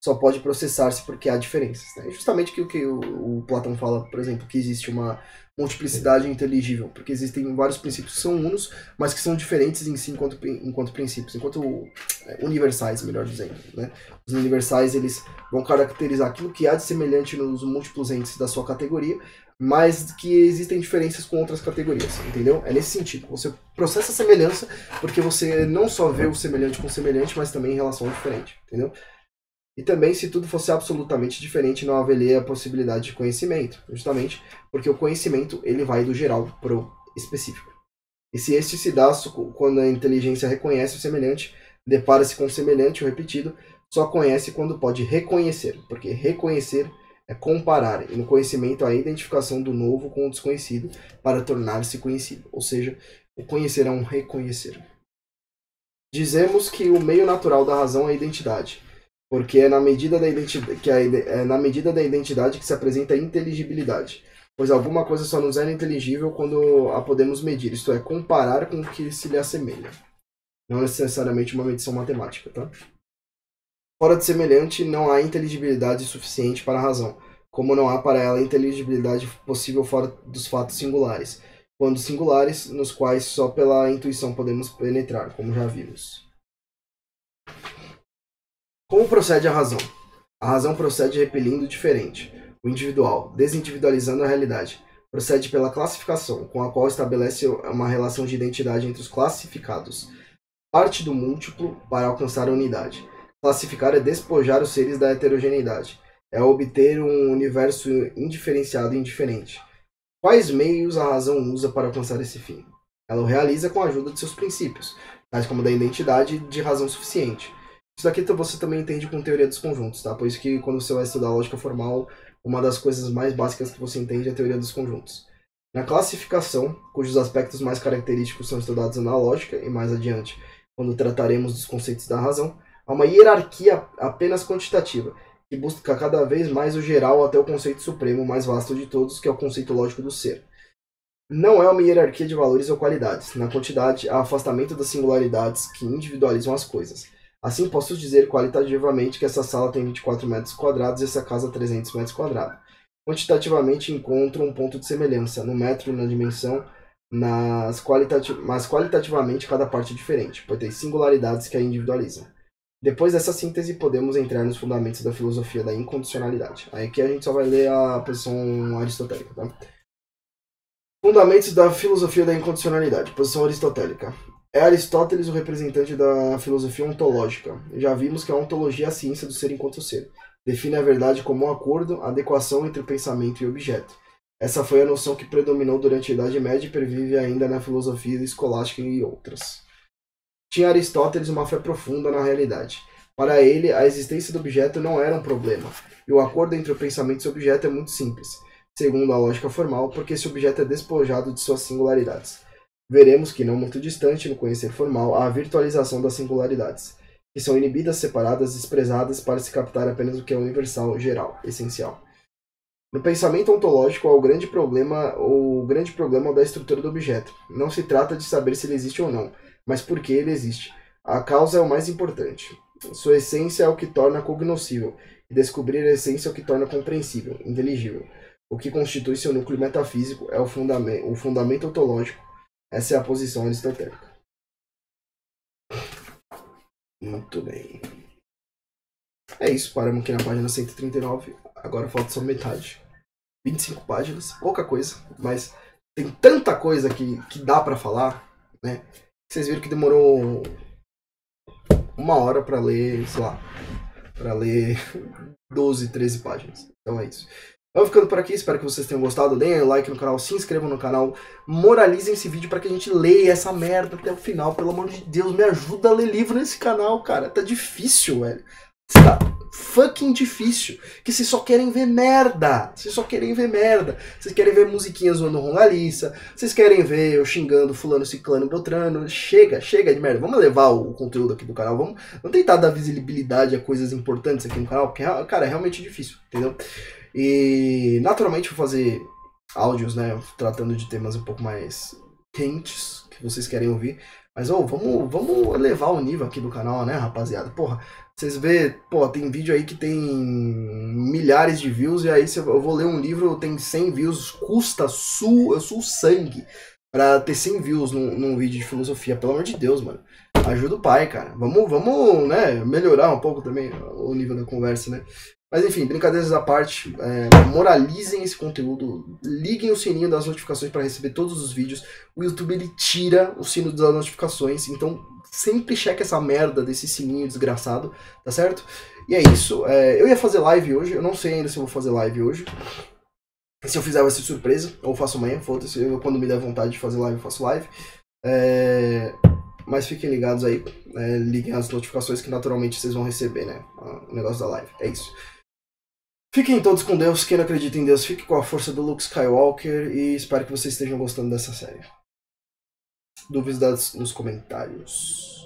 só pode processar-se porque há diferenças. Né? É justamente o que o Platão fala, por exemplo, que existe uma multiplicidade inteligível, porque existem vários princípios que são unos, mas que são diferentes em si enquanto princípios, enquanto universais, melhor dizendo. Né? Os universais, eles vão caracterizar aquilo que há de semelhante nos múltiplos entes da sua categoria, mas que existem diferenças com outras categorias, entendeu? É nesse sentido. Você processa a semelhança porque você não só vê o semelhante com o semelhante, mas também em relação ao diferente, entendeu? E também, se tudo fosse absolutamente diferente, não haveria a possibilidade de conhecimento, justamente porque o conhecimento ele vai do geral para o específico. E se este se dá quando a inteligência reconhece o semelhante, depara-se com o semelhante, o repetido, só conhece quando pode reconhecer, porque reconhecer é comparar, e no conhecimento a identificação do novo com o desconhecido para tornar-se conhecido, ou seja, o conhecer é um reconhecer. Dizemos que o meio natural da razão é a identidade, porque é na medida da identidade que se apresenta a inteligibilidade, pois alguma coisa só nos é inteligível quando a podemos medir, isto é, comparar com o que se lhe assemelha. Não necessariamente uma medição matemática, tá? Fora de semelhante, não há inteligibilidade suficiente para a razão, como não há para ela inteligibilidade possível fora dos fatos singulares, quando singulares, nos quais só pela intuição podemos penetrar, como já vimos. Como procede a razão? A razão procede repelindo o diferente, o individual, desindividualizando a realidade. Procede pela classificação, com a qual estabelece uma relação de identidade entre os classificados. Parte do múltiplo para alcançar a unidade. Classificar é despojar os seres da heterogeneidade. É obter um universo indiferenciado e indiferente. Quais meios a razão usa para alcançar esse fim? Ela o realiza com a ajuda de seus princípios, tais como da identidade de razão suficiente. Isso daqui você também entende com teoria dos conjuntos, tá? Por isso que quando você vai estudar lógica formal, uma das coisas mais básicas que você entende é a teoria dos conjuntos. Na classificação, cujos aspectos mais característicos são estudados na lógica, e mais adiante, quando trataremos dos conceitos da razão, há uma hierarquia apenas quantitativa, que busca cada vez mais o geral até o conceito supremo mais vasto de todos, que é o conceito lógico do ser. Não é uma hierarquia de valores ou qualidades. Na quantidade, há afastamento das singularidades que individualizam as coisas. Assim, posso dizer qualitativamente que essa sala tem 24 metros quadrados e essa casa 300 metros quadrados. Quantitativamente, encontro um ponto de semelhança no metro e na dimensão, mas qualitativamente cada parte é diferente, pois tem singularidades que a individualizam. Depois dessa síntese, podemos entrar nos fundamentos da filosofia da incondicionalidade. Aí aqui a gente só vai ler a posição aristotélica, tá? Fundamentos da filosofia da incondicionalidade, posição aristotélica. É Aristóteles o representante da filosofia ontológica. Já vimos que a ontologia é a ciência do ser enquanto ser. Define a verdade como um acordo, adequação entre pensamento e objeto. Essa foi a noção que predominou durante a Idade Média e pervive ainda na filosofia escolástica e outras. Tinha Aristóteles uma fé profunda na realidade. Para ele, a existência do objeto não era um problema, e o acordo entre o pensamento e o objeto é muito simples, segundo a lógica formal, porque esse objeto é despojado de suas singularidades. Veremos que, não muito distante, no conhecer formal, há a virtualização das singularidades, que são inibidas, separadas, desprezadas para se captar apenas o que é universal, geral, essencial. No pensamento ontológico, há o grande problema da estrutura do objeto. Não se trata de saber se ele existe ou não, mas por que ele existe. A causa é o mais importante. Sua essência é o que torna cognoscível, e descobrir a essência é o que torna compreensível, inteligível. O que constitui seu núcleo metafísico é o fundamento ontológico. Essa é a posição aristotélica. Muito bem. É isso, paramos aqui na página 139. Agora falta só metade. 25 páginas, pouca coisa, mas tem tanta coisa que dá pra falar, né? Vocês viram que demorou 1 hora pra ler, sei lá, pra ler 12, 13 páginas. Então é isso. Vamos ficando por aqui, espero que vocês tenham gostado. Deem like no canal, se inscrevam no canal, moralizem esse vídeo pra que a gente leia essa merda até o final. Pelo amor de Deus, me ajuda a ler livro nesse canal, cara. Tá difícil, velho. Tá fucking difícil. Que vocês só querem ver merda. Vocês só querem ver merda. Vocês querem ver musiquinhas zoando Rongaliça. Vocês querem ver eu xingando fulano, ciclano, beltrano. Chega de merda. Vamos levar o conteúdo aqui do canal. Vamos tentar dar visibilidade a coisas importantes aqui no canal. Porque, cara, é realmente difícil, entendeu? E naturalmente vou fazer áudios, né, tratando de temas um pouco mais quentes, que vocês querem ouvir, Mas, ô, vamos elevar o nível aqui do canal, né, rapaziada? Porra, vocês vê, pô, tem vídeo aí que tem milhares de views, e aí eu vou ler um livro, tem 100 views, custa eu suo sangue pra ter 100 views num vídeo de filosofia. Pelo amor de Deus, mano. Ajuda o pai, cara. Vamos, né, melhorar um pouco também o nível da conversa, né? Mas enfim, brincadeiras à parte, moralizem esse conteúdo, liguem o sininho das notificações para receber todos os vídeos. O YouTube ele tira o sino das notificações, então sempre cheque essa merda desse sininho desgraçado, tá certo? E é isso. Eu ia fazer live hoje, eu não sei ainda se eu vou fazer live hoje. Se eu fizer vai ser surpresa, ou faço amanhã, foda-se, quando me der vontade de fazer live eu faço live. Mas fiquem ligados aí, liguem as notificações que naturalmente vocês vão receber, né? O negócio da live, é isso. Fiquem todos com Deus, quem não acredita em Deus, fique com a força do Luke Skywalker e espero que vocês estejam gostando dessa série. Dúvidas nos comentários.